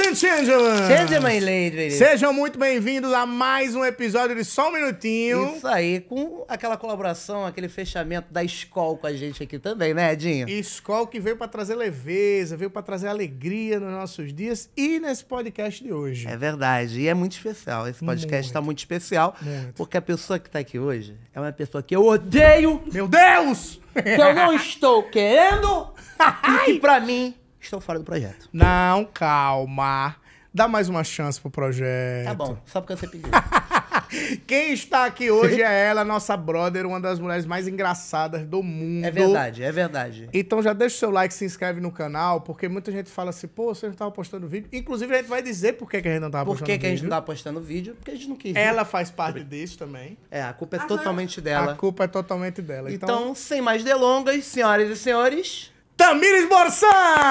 and gentlemen, ladies. Sejam muito bem-vindos a mais um episódio de Só um Minutinho. Isso aí, com aquela colaboração, aquele fechamento da Skol com a gente aqui também, né, Edinho? Skol que veio pra trazer leveza, veio pra trazer alegria nos nossos dias e nesse podcast de hoje. É verdade, e é muito especial. Esse podcast tá muito especial, porque a pessoa que tá aqui hoje é uma pessoa que eu odeio. Meu Deus! Que eu não estou querendo e que, pra mim, estou fora do projeto. Não, calma. Dá mais uma chance pro projeto. Tá bom, só porque você pediu. Quem está aqui hoje é ela, nossa brother, uma das mulheres mais engraçadas do mundo. É verdade, é verdade. Então já deixa o seu like, se inscreve no canal, porque muita gente fala assim, pô, você não tava postando vídeo. Inclusive, a gente vai dizer por que a gente não tava postando vídeo. Por que a gente não tava postando vídeo? Porque a gente não quis. Ela faz parte disso também. É, a culpa é totalmente dela. A culpa é totalmente dela. Então, sem mais delongas, senhoras e senhores... Tamires Borsan!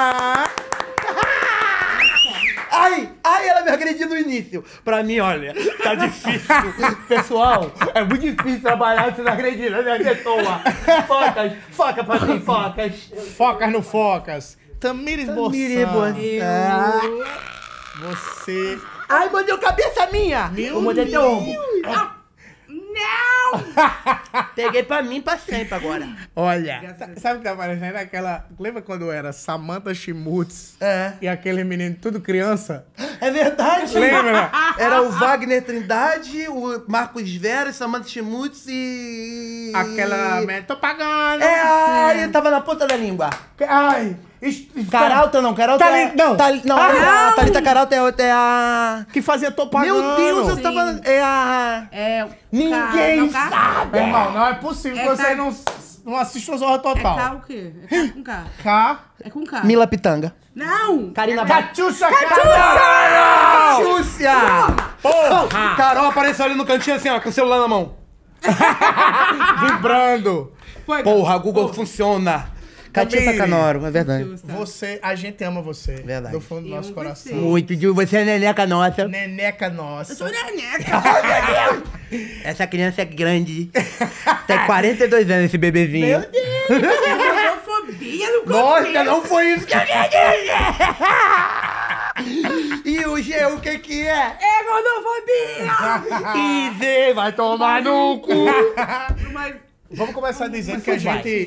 Ai, ela me agrediu no início. Pra mim, olha, tá difícil. Pessoal, é muito difícil trabalhar sendo agredido, né, pessoa? Foca pra mim, focas. Focas no focas. Tamires Borsan. Você... Ai, mordeu cabeça minha. Eu mordei teu ombro. Não! Peguei pra mim pra sempre agora. Olha, sabe o que tá parecendo? Aquela... Lembra quando era Samantha Schmutz? É. E aquele menino tudo criança? É verdade. Lembra? Era o Wagner Trindade, o Marcos Vera, Samantha Schmutz e... Aquela... Tô pagando. Ai, tava na ponta da língua. Ai... Caralta não, Caralta é... Não. A Thalita Caralta é a... Que fazia Tô Pagando. Meu Deus, eu tava... É a... Ninguém sabe. Irmão, não é possível que você não assista o Zorra Total. É K o quê? É K com K. K. É com K. Mila Pitanga. Não! Karina Catiúcia! Catiúcia! Porra! Carol apareceu ali no cantinho assim, ó, com o celular na mão. Vibrando. Porra, a Google funciona. Catiúcia Canoro, é verdade. Você, a gente ama você. Verdade. Do fundo do nosso coração. Muito, você é neneca nossa. Neneca nossa. Eu sou neneca. Essa criança é grande. Tem 42 anos esse bebezinho. Meu Deus. É homofobia no Nossa, começo. não foi isso que eu queria dizer! E o G, o que é? É gordofobia! Easy, vai tomar no cu! Mas... Vamos começar dizendo que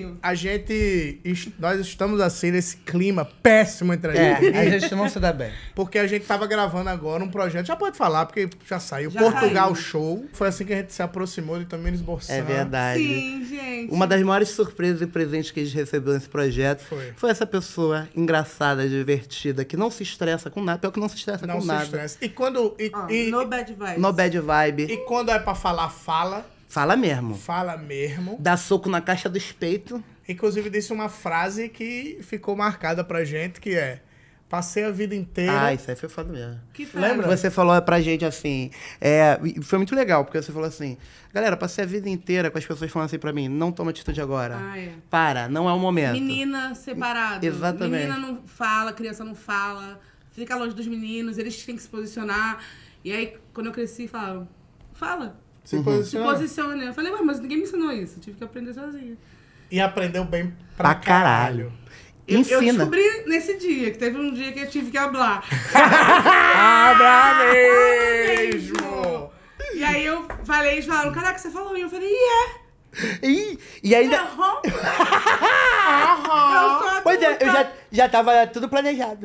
nós estamos assim nesse clima péssimo entre a gente. A gente não se dá bem. Porque a gente tava gravando agora um projeto, já pode falar, porque já saiu, Já Portugal saiu. Show. Foi assim que a gente se aproximou de Tamires Borsan. É verdade. Sim, gente. Uma das maiores surpresas e presentes que a gente recebeu nesse projeto foi essa pessoa engraçada, divertida, que não se estressa com nada. Pior que não se estressa Não com se nada. estressa. E quando... No bad vibes. No bad vibe. E quando é pra falar, fala. Fala mesmo. Fala mesmo. Dá soco na caixa dos peitos. Inclusive, disse uma frase que ficou marcada pra gente, que é... Passei a vida inteira... Ah, isso aí foi foda mesmo. Que Lembra? Você falou pra gente assim, e foi muito legal, porque você falou assim, galera, passei a vida inteira com as pessoas falando assim pra mim, não toma atitude agora. Para, não é o momento. Menina separada. Exatamente. Menina não fala, criança não fala. Fica longe dos meninos, eles têm que se posicionar. E aí, quando eu cresci, falaram, fala. Se Se posiciona. posiciona. Eu falei, mas ninguém me ensinou isso. Eu tive que aprender sozinha. E aprendeu bem Pra caralho. Eu Ensina. descobri nesse dia, que teve um dia que eu tive que hablar. Abra mesmo! E aí eu falei, eles falaram, caraca, você falou? E eu falei, E ainda... aham. Eu sou Pois é, adulta. eu já tava tudo planejado.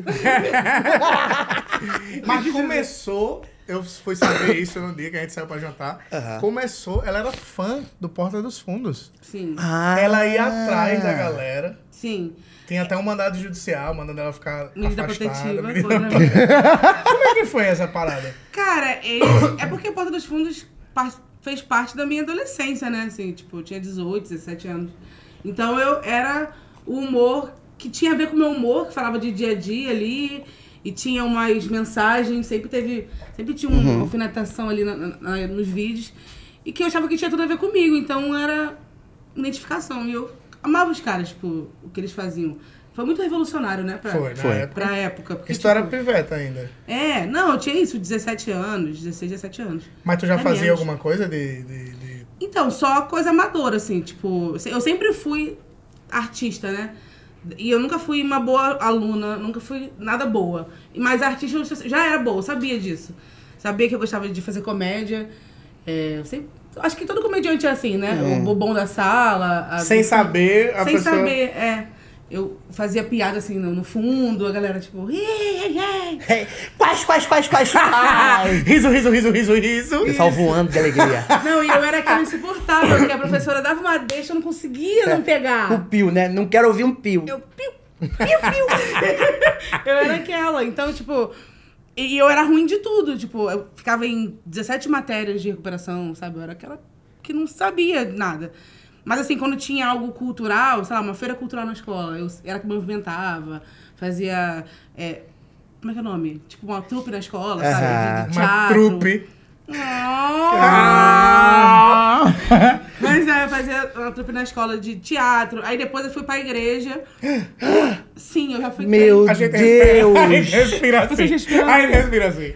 Mas começou... Eu fui saber isso no dia que a gente saiu pra jantar. Começou... Ela era fã do Porta dos Fundos. Sim, Ela ia atrás da galera. sim. Tem até um mandado judicial, mandando ela ficar Medida afastada. protetiva. Medida coisa- protetiva. Como é que foi essa parada? Cara, é porque Porta dos Fundos fez parte da minha adolescência, né? Assim, tipo, eu tinha 18, 17 anos. Então eu era o humor que tinha a ver com o meu humor, que falava de dia a dia ali. E tinha umas mensagens, sempre tinha uma alfinetação ali nos vídeos. E que eu achava que tinha tudo a ver comigo. Então era identificação. E eu amava os caras, tipo, o que eles faziam. Foi muito revolucionário, né? Foi, na época. Pra época. Porque, Isso era tipo, piveta ainda. não, eu tinha isso, 17 anos, 16, 17 anos. Mas tu já fazia menos. alguma coisa de... Então, só coisa amadora, assim, tipo... Eu sempre fui artista, né? E eu nunca fui uma boa aluna, nunca fui nada boa. Mas a artista eu já era boa, eu sabia disso. Sabia que eu gostava de fazer comédia. Acho que todo comediante é assim, né? O bobão da sala. Sem saber, a sem pessoa... saber, Eu fazia piada assim no fundo, a galera tipo... Quais. Riso. Pessoal voando de alegria. Não, e eu era aquela insuportável, porque a professora dava uma deixa, eu não conseguia não pegar. O pio, né? Não quero ouvir um pio. Eu piu. Eu era aquela, então, tipo... E eu era ruim de tudo, tipo, eu ficava em 17 matérias de recuperação, sabe? Eu era aquela que não sabia nada. Mas assim, quando tinha algo cultural, sei lá, uma feira cultural na escola, eu era que movimentava, fazia... como é que é o nome? Tipo, uma trupe na escola, sabe? De teatro. Uma trupe. Mas eu fazia uma trupe na escola de teatro. Aí depois eu fui pra igreja. Sim, eu já fui... Meu A gente Deus! respira assim. Você respira A gente respira assim.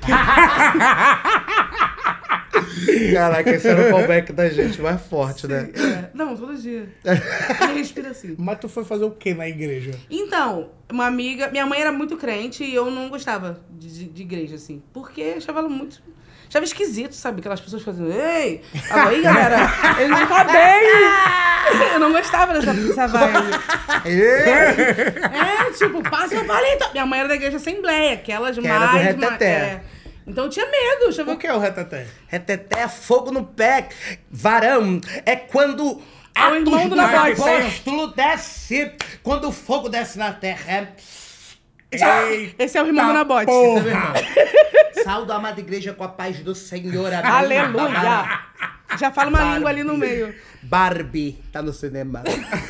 Caraca, esse era o callback da gente mais forte, né? Não, todo dia. Eu respiro assim. Mas tu foi fazer o que na igreja? Então, uma amiga... Minha mãe era muito crente e eu não gostava de igreja, assim. Porque achava ela muito... Achava esquisito, sabe? Aquelas pessoas fazendo... Ei! Aí, galera, ele não tá bem! Eu não gostava dessa vibe. Tipo, passa o palito! Minha mãe era da igreja Assembleia, aquelas que mais... era do reteté. Então eu tinha medo. O que é o reteté? Reteté é fogo no pé. Varão é quando... É o irmão do Nabote. apóstolo desce. Quando o fogo desce na terra. Esse é o irmão do Nabote. Sal da amada igreja com a paz do Senhor. Aleluia! Já fala uma língua ali no meio. Barbie tá no cinema.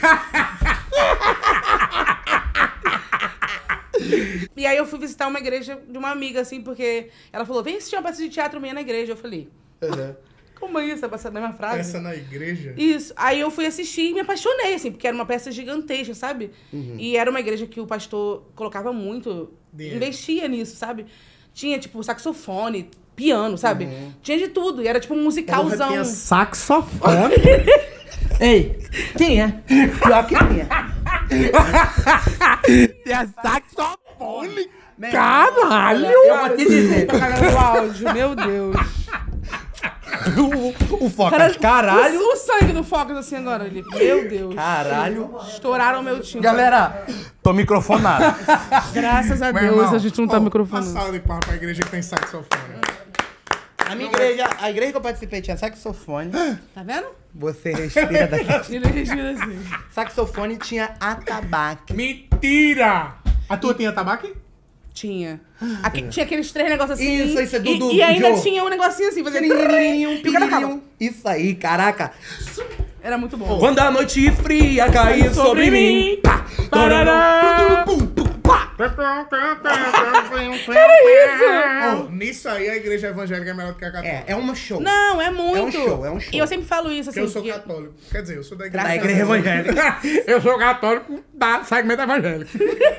E aí eu fui visitar uma igreja de uma amiga, assim, porque ela falou, vem assistir uma peça de teatro minha na igreja. Eu falei, como é isso? Essa mesma frase? Peça na igreja? Isso. Aí eu fui assistir e me apaixonei, assim, porque era uma peça gigantesca, sabe? E era uma igreja que o pastor colocava muito, investia nisso, sabe? Tinha, tipo, saxofone, piano, sabe? Tinha de tudo. E era, tipo, um musicalzão. Tinha saxofone? Ei, tinha. Pior que tinha. Tinha saxofone? Caralho! Eu vou te dizer. Tá cagando o áudio, meu Deus. O Focas, caralho. O sangue do Focas, assim, agora. Ele, meu Deus. Caralho. Estouraram o meu time. Galera, tô microfonado. Graças a Meu Deus, irmão, a gente não tá Uma microfonando. sala de palma pra igreja que tem saxofone. A minha igreja, a igreja que eu participei tinha saxofone. Tá vendo? Você respira daqui. Ele respira assim. Saxofone tinha atabaque. Mentira! A tua tinha tabaco? Tinha. Tinha aqueles 3 negócios assim. Isso é do E ainda Jô. tinha um negocinho assim, fazendo... Isso aí, caraca. Era muito bom. Quando a noite fria caiu sobre mim. Pá, Parará. pum, pum, pá. Nisso aí a igreja evangélica é melhor do que a católica. É um show. Não, é muito. É um show. E eu sempre falo isso, assim. Porque eu sou que- católico. Quer dizer, eu sou da igreja. Da igreja evangélica. Eu sou católico da segmento evangélico.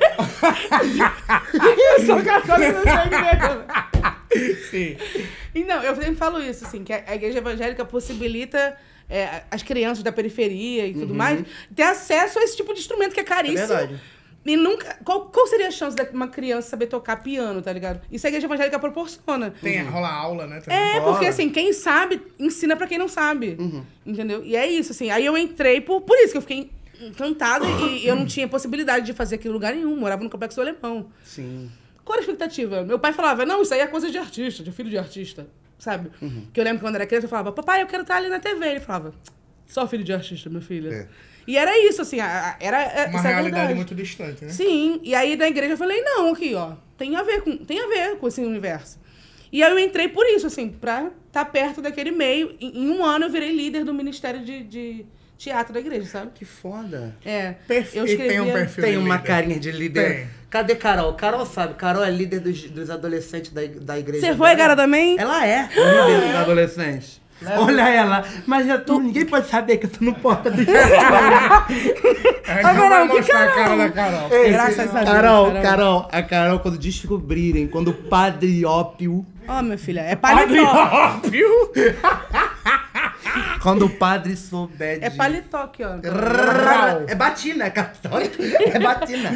Eu sou católico, não sei mesmo. Sim. E não, eu sempre falo isso, assim, que a igreja evangélica possibilita as crianças da periferia e tudo mais ter acesso a esse tipo de instrumento que é caríssimo. É verdade. E nunca... Qual seria a chance de uma criança saber tocar piano, tá ligado? Isso a igreja evangélica proporciona. Rola aula, né? Também. É, porque assim, quem sabe, ensina pra quem não sabe. Entendeu? E é isso, assim. Aí eu entrei por isso que eu fiquei encantada e eu não tinha possibilidade de fazer aquilo em lugar nenhum. Morava no Complexo Alemão. Sim. Qual era a expectativa? Meu pai falava, não, isso aí é coisa de artista, de filho de artista, sabe? Que eu lembro que quando era criança eu falava, papai, eu quero estar ali na TV. Ele falava, só filho de artista, minha filha. É. E era isso, assim, era Uma isso é realidade verdade. muito distante, né? Sim, e aí na igreja eu falei, não, aqui, ó, tem a ver com esse universo. E aí eu entrei por isso, assim, pra estar perto daquele meio. Em um ano eu virei líder do Ministério de Teatro da igreja, sabe? Que foda. É. Perfil. Eu E tem um escrevia... perfil Tem de uma líder. carinha de líder. Tem. Cadê Carol? Carol sabe. Carol é líder dos adolescentes da igreja. Você foi, dela. cara, também? Ela é líder dos adolescentes. Olha ela. Mas ninguém pode saber que eu tô no porta do A gente não vai Carol, que mostrar a cara Carol? da Carol. Graças a Deus. Carol, a Carol, quando descobrirem, quando o Padre Ópio... Ó, minha filha, é paletó. Óbvio! Quando o padre souber de... É paletó aqui, ó. É batina, é católico. É batina.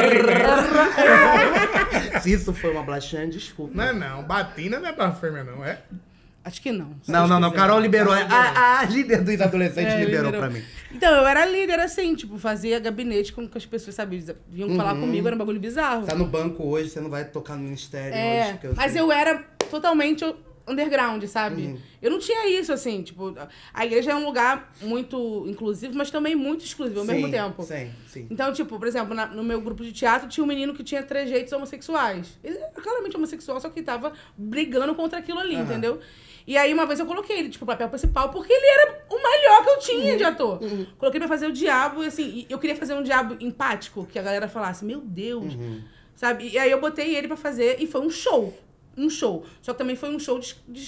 Se isso foi uma blasfêmia, desculpa. Não. Batina não é pra fêmea, não, é? Acho que não. Não. Carol liberou. A líder dos adolescentes liberou pra mim. Então, eu era líder, assim, tipo, fazia gabinete com que as pessoas, sabe, vinham falar comigo, era um bagulho bizarro. Tá no banco hoje, você não vai tocar no ministério hoje. Mas eu era totalmente underground, sabe? Eu não tinha isso, assim, tipo... A igreja é um lugar muito inclusivo, mas também muito exclusivo ao mesmo tempo. Sim. Então, tipo, por exemplo, no meu grupo de teatro tinha um menino que tinha trejeitos homossexuais. Ele era claramente homossexual, só que tava brigando contra aquilo ali, entendeu? E aí, uma vez eu coloquei ele, tipo, papel principal, porque ele era o melhor que eu tinha de ator. Coloquei pra fazer o diabo, e assim, eu queria fazer um diabo empático, que a galera falasse, meu Deus, sabe? E aí eu botei ele pra fazer, e foi um show. Só que também foi um show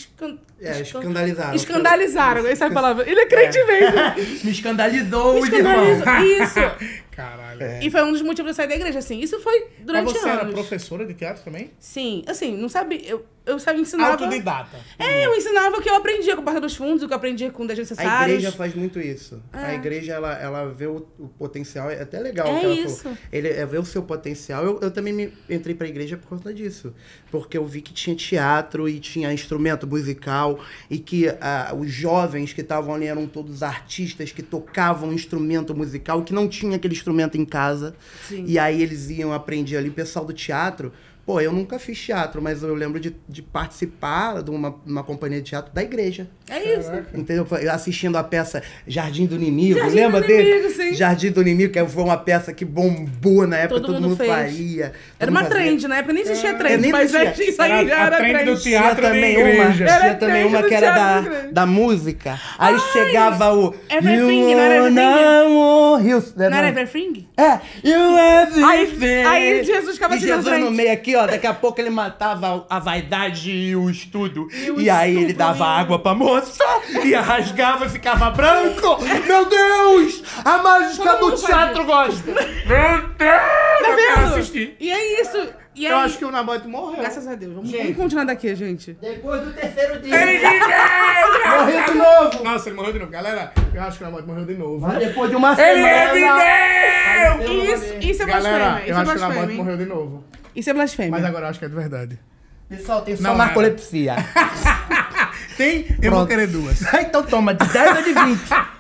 escandalizaram. Escandalizaram, essa é a palavra. Ele é crente mesmo. Me escandalizou, Isso. Caralho. E foi um dos motivos de eu sair da igreja, assim. Isso foi durante Mas você anos. era professora de teatro também? Sim, assim, não sabe... Eu sabia ensinar. Autodidata. Eu ensinava o que eu aprendia com o Porta dos Fundos, o que eu aprendia com Dejes Necessários. A igreja faz muito isso. A igreja, ela vê o potencial. É até legal o que ela isso. falou. Ele vê o seu potencial. Eu também entrei pra igreja por conta disso. Porque eu vi que tinha teatro e tinha instrumento musical. E que os jovens que estavam ali eram todos artistas que tocavam instrumento musical. Que não tinha aquele instrumento em casa. Sim. E aí eles iam aprender ali. O pessoal do teatro... Pô, eu nunca fiz teatro, mas eu lembro de participar de uma companhia de teatro da igreja. É isso. Entendeu? Eu assistindo a peça Jardim do Inimigo, Jardim lembra do dele? Inimigo, sim. Jardim do Inimigo, que foi uma peça que bombou na época, todo mundo fez. faria. Era uma trend, na época nem existia trend, mas isso aí já era trend trend. do teatro Tinha também da igreja. tinha também uma que era da música. Aí chegava o... Everything, não era Everything? Não Não era Everything? You everything. Aí Jesus ficava E assim na Jesus no frente. meio aqui, ó, daqui a pouco ele matava a vaidade e o estudo. o E aí ele estupro, dava água pra moça, e rasgava e ficava branco. Meu Deus! A mágica Todo do mundo teatro gosta. Meu Deus! Tá Eu quero vendo? assistir. E é isso. E aí, Eu acho que o Nabote morreu. graças a Deus. Vamos continuar daqui, gente. Depois do terceiro dia. Ele viveu! Morreu de novo. Nossa, ele morreu de novo. Galera, eu acho que o Nabote morreu de novo. Mas depois de uma Ele semana... reviveu! Isso é Galera, blasfêmia. Isso eu é acho que o Nabote blasfêmia. hein? morreu de novo. Isso é blasfêmia. Mas agora eu acho que é de verdade. Pessoal, tem só Não narcolepsia. Tem? Eu vou querer duas. Então toma, de 10 ou de 20?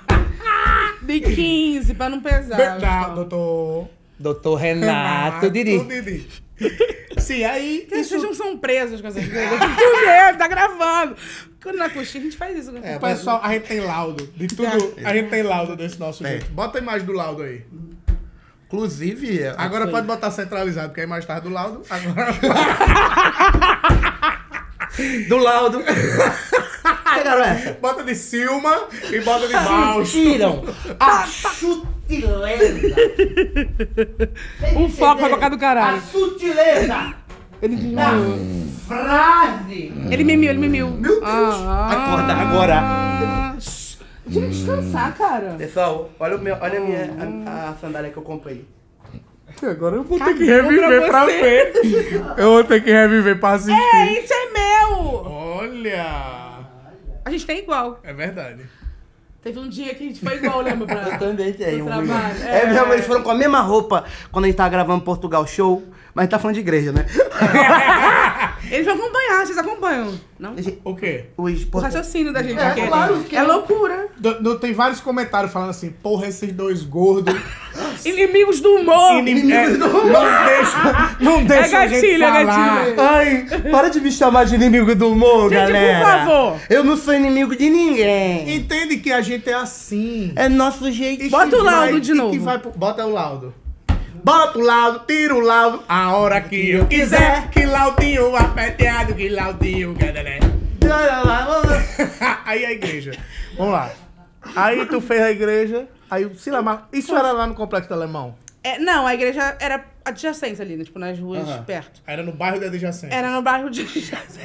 De 15, pra não pesar. Verdade, doutor. Doutor Renato Didi. Didi. Sim, aí... Porque vocês não são presos com essas coisas. Tu mesmo, tá gravando. Quando na coxinha a gente faz isso. O pessoal, a gente tem laudo. De tudo, a gente tem laudo desse nosso jeito. Bota a imagem do laudo aí. Inclusive... Agora pode botar centralizado, porque a imagem tá do laudo. Agora... Do laudo. Pegaram essa? Bota de Silma e bota de Baus. Tiram a sutileza. Um foco pra boca do caralho. A sutileza Ele da frase. Ele mimiu. Meu Deus. Acorda agora. Deixa eu descansar, cara. Pessoal, olha a minha a sandália que eu comprei. Agora eu vou ter que Cagou reviver pra pra você. ver. Eu vou ter que reviver pra assistir. Isso é meu. Olha! A gente tem igual. É verdade. Teve um dia que a gente foi igual, lembra? Pra... Eu também tenho. No trabalho. É mesmo, eles foram com a mesma roupa quando a gente tava gravando Portugal Show, mas a gente tá falando de igreja, né? Eles vão acompanhar, vocês acompanham. Não? O quê? O raciocínio da gente É, aqui. claro que É loucura. Tem vários comentários falando assim, porra, esses dois gordos. Inimigos do humor. Não deixa a gente falar. gatilho. Ai, para de me chamar de inimigo do humor, Gente, galera. por favor. Eu não sou inimigo de ninguém. Entende que a gente é assim. É nosso jeito. Bota o laudo de novo. Bota o laudo. Bota o laudo, tira o laudo, a hora que eu quiser. Que laudinho aperteado, que laudinho, gadalé. Aí a igreja. Vamos lá. Aí tu fez a igreja, aí o Silamar. Isso era lá no Complexo do Alemão? Não, a igreja era adjacência ali, né? Tipo, nas ruas perto. Era no bairro da adjacência. Era no bairro de adjacência.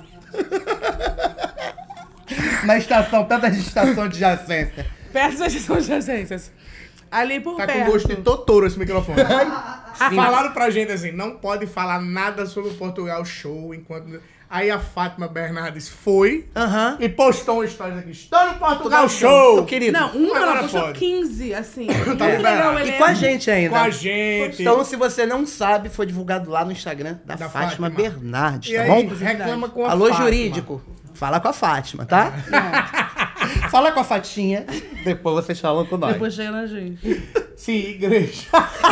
Na estação, perto da estação de adjacência. Perto da estação de adjacências. Ali por Tá perto. com gosto de Totoro esse microfone. Falaram pra gente assim, não pode falar nada sobre o Portugal Show enquanto... Aí a Fátima Bernardes foi Aham. e postou um stories aqui. Estou no Portugal Meu Show! querido. Não, ela Agora postou pode. 15, assim. Muito liberado. legal, E Helena. com a gente ainda. Com a gente. Então, se você não sabe, foi divulgado lá no Instagram da Da Fátima Fátima. Bernardes, E tá aí, bom? reclama com a Alô, Fátima. jurídico. Fala com a Fátima, tá? Fala com a Fatinha, depois vocês falam com nós. Depois chega na gente. Sim, igreja.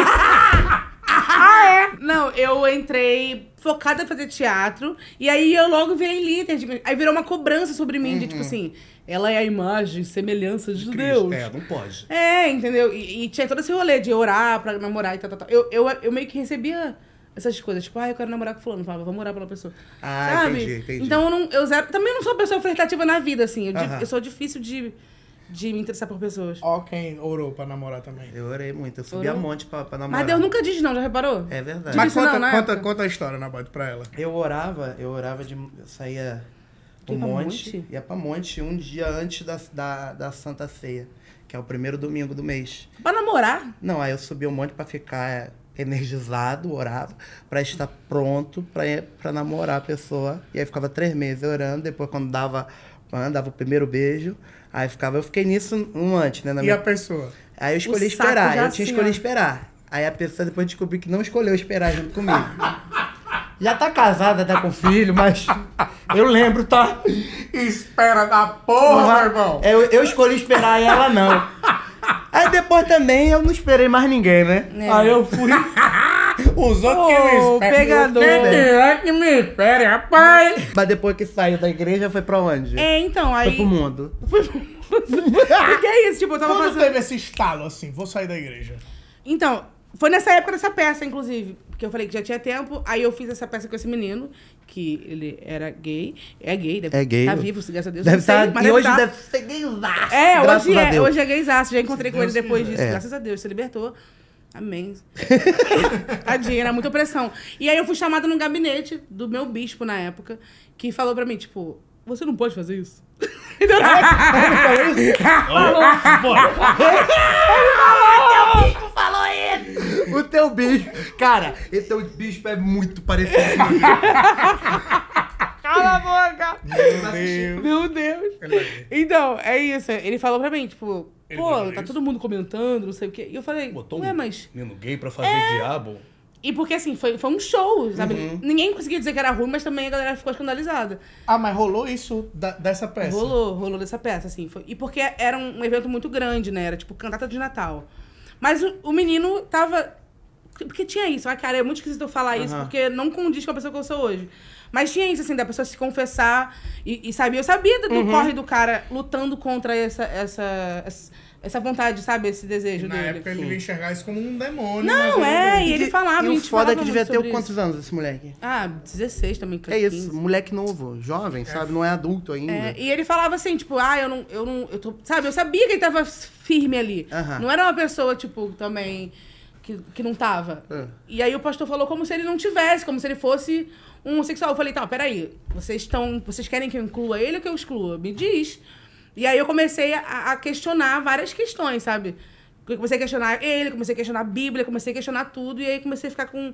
Não, eu entrei focada em fazer teatro. E aí eu logo virei líder. Aí virou uma cobrança sobre mim. De tipo assim, ela é a imagem, semelhança de Deus. não pode. É, entendeu? E tinha todo esse rolê de orar pra namorar e tal. Eu meio que recebia essas coisas. Tipo, eu quero namorar com fulano. Eu falava, vou morar pela pessoa. Ah, sabe? entendi. Então também não sou uma pessoa flertativa na vida, assim. Aham. Eu sou difícil de me interessar por pessoas. Ó quem orou pra namorar também. Eu orei muito, eu subi a Orou? monte pra namorar. Mas Deus nunca diz não, já reparou? É verdade. Mas Isso não, na época. conta a história, Nabote, pra ela. Eu orava eu saía pro Ia pra monte, monte? ia pra monte um dia antes da Santa Ceia, que é o primeiro domingo do mês. Pra namorar? Não, aí eu subi um monte pra ficar energizado, orava, pra estar pronto pra namorar a pessoa. E aí ficava 3 meses orando, depois quando dava o primeiro beijo, aí eu fiquei nisso antes, né? E a pessoa? Aí eu escolhi O saco esperar, já eu tinha assim, escolhido ó. esperar. Aí a pessoa depois descobriu que não escolheu esperar junto comigo. Já tá casada, tá com filho, mas eu lembro, tá? Espera da porra, irmão! Eu escolhi esperar e ela não. Aí depois também eu não esperei mais ninguém, né? É. Aí eu fui. Os outros que Ô, não esperam. pegador. Quem é que me espere, rapaz? Mas depois que saiu da igreja, foi pra onde? Então, Foi aí... pro mundo. Porque é isso, tipo, eu tava Quando fazendo... teve esse estalo assim, vou sair da igreja? Então, foi nessa época dessa peça, inclusive. Porque eu falei que já tinha tempo. Aí eu fiz essa peça com esse menino, que ele era gay. É gay, deve É gay. tá vivo, graças a Deus. Deve não sei, estar. mas E hoje tá. deve ser gaysaço. É, graças hoje a é. Deus. Hoje é gaysaço. Já encontrei com ele Deus depois quiser. disso. É. Graças a Deus, se libertou. Amém. Tadinha, era muita opressão. E aí eu fui chamada no gabinete do meu bispo na época, que falou pra mim, tipo, você não pode fazer isso. Entendeu? O teu bispo. Cara, esse teu bispo é muito parecido comigo. Cala a boca! Meu Deus. Meu Deus. Ele vai ver. Então, é isso. Ele falou pra mim, tipo, Ele vai pô, ver tá isso? todo mundo comentando, não sei o quê. E eu falei, ué, mas... menino gay pra fazer diabo? E porque, assim, foi um show, sabe? Ninguém conseguia dizer que era ruim, mas também a galera ficou escandalizada. Ah, mas rolou isso dessa peça? Rolou dessa peça, assim. E porque era um evento muito grande, né? Era, tipo, cantata de Natal. Mas o menino tava... Porque tinha isso. Ah, cara, é muito esquisito eu falar isso, porque não condiz com a pessoa que eu sou hoje. Mas tinha isso, assim, da pessoa se confessar e saber. Eu sabia do corre do cara lutando contra essa vontade, sabe? Esse desejo Na dele. época ele ia enxergar isso como um demônio. Não, mas e ele falava, E a o gente foda é falava que devia muito ter sobre quantos isso. anos esse moleque? Ah, 16 também, É 15. isso, moleque novo, jovem, sabe? Não é adulto ainda. É, e ele falava assim, tipo, eu tô... Sabe, eu sabia que ele tava firme ali. Aham. Não era uma pessoa, tipo, também... Que não tava. E aí o pastor falou como se ele não tivesse, como se ele fosse um homossexual. Eu falei, tá, peraí, vocês querem que eu inclua ele ou que eu exclua? Me diz. E aí eu comecei a questionar várias questões, sabe? Eu comecei a questionar ele, comecei a questionar a Bíblia, comecei a questionar tudo, e aí comecei a ficar com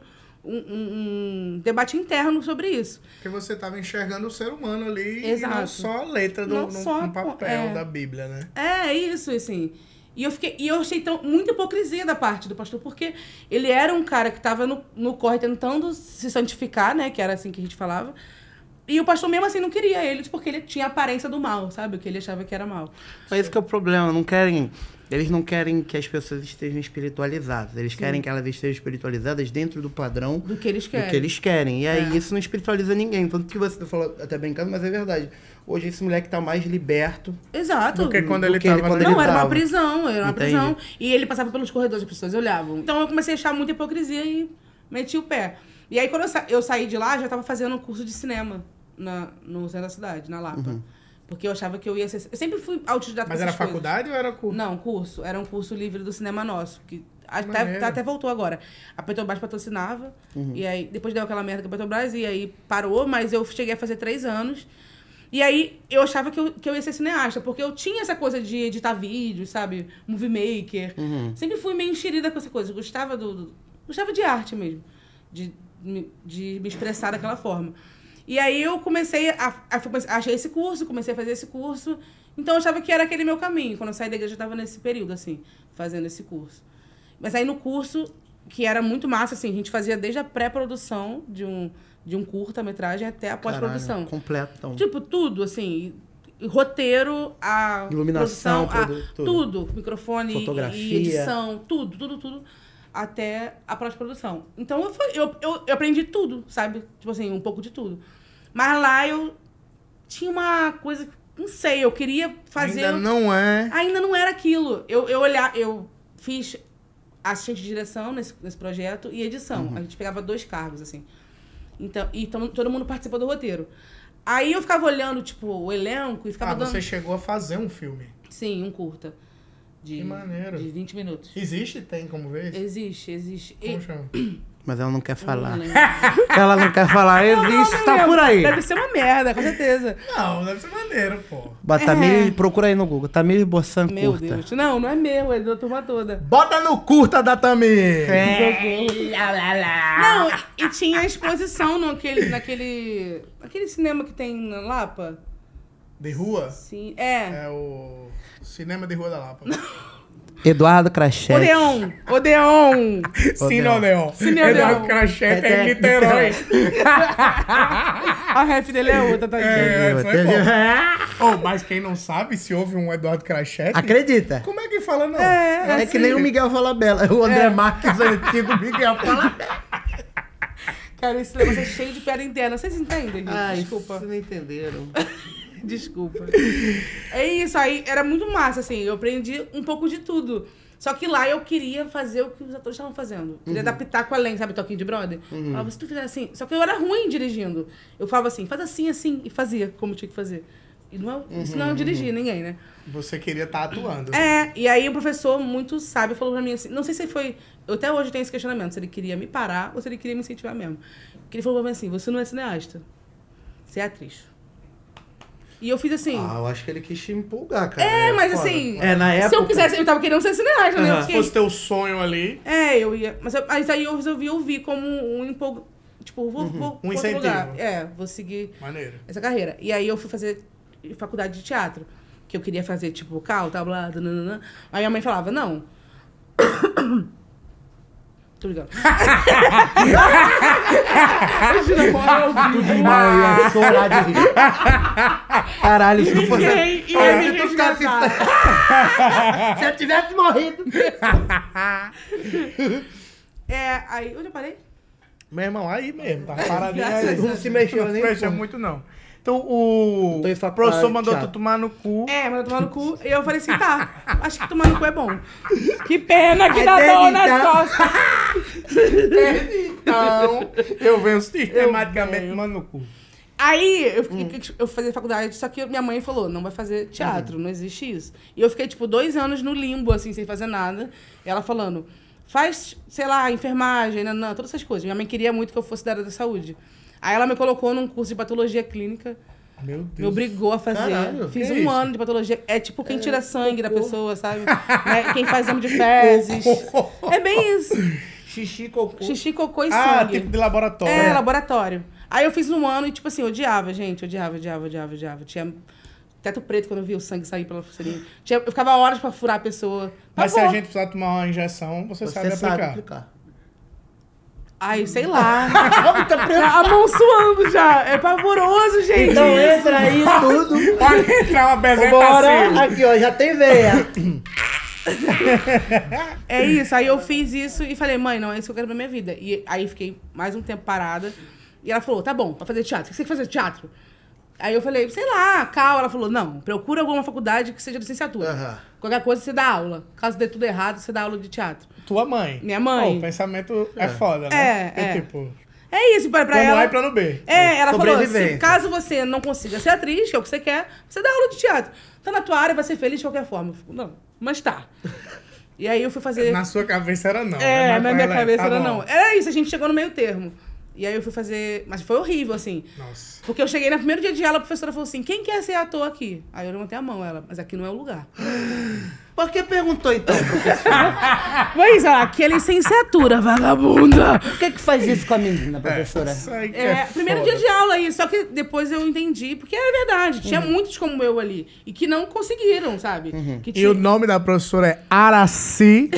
um debate interno sobre isso. Porque você tava enxergando o ser humano ali Exato. e não só a letra Não no só, papel da Bíblia, né? É isso, assim. E eu achei muita hipocrisia da parte do pastor, porque ele era um cara que tava no corre tentando se santificar, né? Que era assim que a gente falava. E o pastor mesmo assim não queria eles, porque ele tinha a aparência do mal, sabe? O que ele achava que era mal. Mas esse que é o problema, eles não querem que as pessoas estejam espiritualizadas. Eles querem que elas estejam espiritualizadas dentro do padrão Do que eles querem. do que eles querem. E aí isso não espiritualiza ninguém. Tanto que você falou até brincando, mas é verdade. Hoje esse moleque tá mais liberto. Exato. Do que quando Do ele que ele tava... quando Não, ele era uma tava. prisão, era uma Entendi. prisão. E ele passava pelos corredores, as pessoas olhavam. Então eu comecei a achar muita hipocrisia e meti o pé. E aí quando eu saí de lá, já tava fazendo um curso de cinema no centro da cidade, na Lapa. Porque eu achava que eu ia ser... Eu sempre fui autodidata com Mas era essas coisas. faculdade ou era curso? Não, curso. Era um curso livre do Cinema Nosso. Que Maneiro. até voltou agora. A Petrobras patrocinava. E aí, depois deu aquela merda com a Petrobras. E aí parou, mas eu cheguei a fazer 3 anos. E aí eu achava que eu ia ser cineasta. Porque eu tinha essa coisa de editar vídeos, sabe? Movie maker. Sempre fui meio enxerida com essa coisa. Eu gostava gostava de arte mesmo. De me expressar daquela forma. E aí eu achei esse curso, comecei a fazer esse curso. Então eu achava que era aquele meu caminho. Quando eu saí da igreja, eu estava nesse período, assim, fazendo esse curso. Mas aí no curso, que era muito massa, assim, a gente fazia desde a pré-produção de um curta-metragem até a pós-produção. Completo, então. Tipo, tudo, assim, roteiro, a iluminação, produção, tudo. Microfone, fotografia, edição, tudo. Até a pós-produção. Então eu aprendi tudo, sabe? Tipo assim, um pouco de tudo. Mas lá eu tinha uma coisa, não sei, eu queria fazer... Ainda não é. Ainda não era aquilo. Eu fiz assistente de direção nesse projeto e edição. A gente pegava 2 cargos, assim. Então todo mundo participa do roteiro. Aí eu ficava olhando, tipo, o elenco e ficava dando... você chegou a fazer um filme. Sim, um curta. Que maneiro. De 20 minutos. Existe? Tem como ver? Existe. Como chama? Mas ela não quer falar. Não Ela não quer falar. Existe, tá por aí. Deve ser uma merda, com certeza. Não, deve ser maneiro, pô. Procura aí no Google. Tamir Bossan Meu curta. Deus. Não é meu, é da turma toda. Bota no curta da Tamir! Não, e tinha exposição naquele cinema que tem na Lapa. De rua? Sim, É o Cinema de Rua da Lapa. Eduardo Crachete. Odeon. Cine Odeon. Cine Odeon. Eduardo Crachete é em Niterói. A ref dele é outra, tá Foi bom. Mas quem não sabe, se houve um Eduardo Crachete... Acredita? Como é que fala não? É que nem o Miguel Falabella. O André Marques antigo Miguel Falabella. Cara, esse negócio é cheio de piada interna. Vocês entendem? Desculpa. Vocês não entenderam. Desculpa. É isso, aí era muito massa, assim. Eu aprendi um pouco de tudo. Só que lá eu queria fazer o que os atores estavam fazendo. Queria adaptar com a lente, sabe? Toquinho de brother. Falava, se tu fizer assim... Só que eu era ruim dirigindo. Eu falava assim, faz assim. E fazia como tinha que fazer. E isso não é dirigir ninguém, né? Você queria estar atuando. E aí o professor, muito sábio, falou pra mim assim... Não sei se foi... Eu até hoje tenho esse questionamento. Se ele queria me parar ou se ele queria me incentivar mesmo. Porque ele falou pra mim assim, você não é cineasta. Você é atriz. E eu fiz assim... eu acho que ele quis te empolgar, cara. Mas foda. assim... Na época... Se eu quisesse... Eu tava querendo ser cineasta, né? Se fosse teu sonho ali... eu ia... Mas aí eu resolvi ouvir como um empolgo... Tipo, vou um incentivo. Lugar. Vou seguir Maneiro. essa carreira. E aí eu fui fazer faculdade de teatro. Que eu queria fazer, tipo, vocal, tal, blá, nananã. Aí minha mãe falava, não... Tô ligando. Tu desmaiou, ia chorar de rir. Caralho, se tu fosse... Se eu tivesse morrido. Aí... Onde eu parei? Meu irmão, aí mesmo, tá paradinho Graças aí. a Deus. Não se mexeu Não nem se mexeu como. muito, não. Então, o Tô em professor mandou teatro. tu tomar no cu. Mandou tomar no cu. E eu falei assim, tá, acho que tomar no cu é bom. Que pena que Aí dá desde dor nas então- costas. Então, eu venho sistematicamente tomando no cu. Aí, eu fazia faculdade, só que minha mãe falou, não vai fazer teatro, não existe isso. E eu fiquei, tipo, 2 anos no limbo, assim, sem fazer nada. E ela falando, faz, sei lá, enfermagem, não, todas essas coisas. Minha mãe queria muito que eu fosse da área da saúde. Aí ela me colocou num curso de patologia clínica. Meu Deus. Me obrigou a fazer. Caralho, Fiz que um isso? ano de patologia. É tipo quem tira sangue da pessoa, sabe? Né? Quem faz exame de fezes. É bem isso. Xixi, cocô. Xixi, cocô e sangue. Tipo de laboratório. Laboratório. Aí eu fiz um ano e, tipo assim, odiava, gente. Odiava. Tinha teto preto quando eu via o sangue sair pela pulseirinha. Eu ficava horas pra furar a pessoa. Mas se a gente precisar tomar uma injeção, você sabe sabe aplicar. aplicar. Ai, sei lá. A mão suando já. É pavoroso, gente. Então isso. entra aí tudo. Pode entrar uma bezerra Bora. assim. Aqui, ó, já tem veia. É isso, aí eu fiz isso e falei, mãe, não é isso que eu quero pra minha vida. E aí fiquei mais um tempo parada. E ela falou, tá bom, pra fazer teatro. O que você quer fazer teatro? Aí eu falei, sei lá, Cal. Ela falou, não, procura alguma faculdade que seja licenciatura. Aham. Qualquer coisa você dá aula. Caso dê tudo errado, você dá aula de teatro. Tua mãe. Minha mãe. Pô, o pensamento é foda, né? Tipo... É isso, pra plano ela... A e plano B. Ela falou assim, Sobrevivência. caso você não consiga ser atriz, que é o que você quer, você dá aula de teatro. Tá na tua área, vai ser feliz de qualquer forma. Eu fico, não, mas tá. E aí eu fui fazer... Na sua cabeça era não. Na minha ela cabeça tá era bom. não. Era isso, a gente chegou no meio termo. E aí eu fui fazer... Mas foi horrível, assim. Nossa. Porque eu cheguei no primeiro dia de aula, a professora falou assim, quem quer ser ator aqui? Aí eu levantei a mão, ela, mas aqui não é o lugar. Por que perguntou, então, professor? Pois é, aqui é licenciatura, vagabunda. Por que faz isso com a menina, professora? Isso aí que Primeiro foda. dia de aula aí, só que depois eu entendi, porque é verdade, tinha muitos como eu ali, e que não conseguiram, sabe? Que E o nome da professora é Araci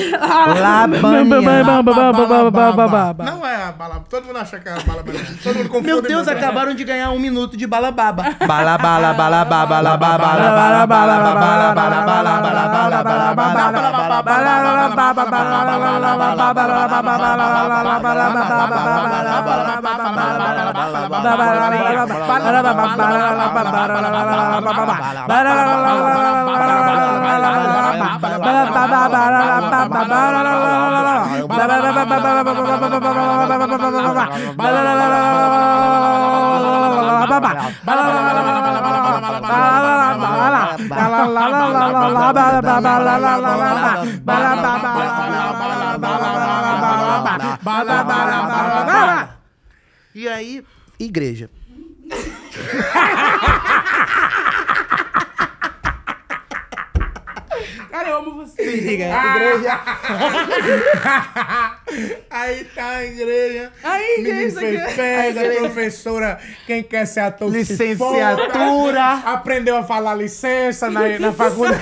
Labanha. Não é a bala. Todo mundo acha que é a bala banana. Todo mundo confunde. Meu Deus, muito. acabaram de ganhar 1 minuto de balababa. Balabala, balababa, balababa, balabala, balabala, balabala, E aí, igreja. Cara, eu amo você. Igreja. Aí tá a igreja. Aí, Menino igreja, fez aqui. festa, professora, quem quer ser ator que se Licenciatura. foda. Aprendeu a falar licença na faculdade.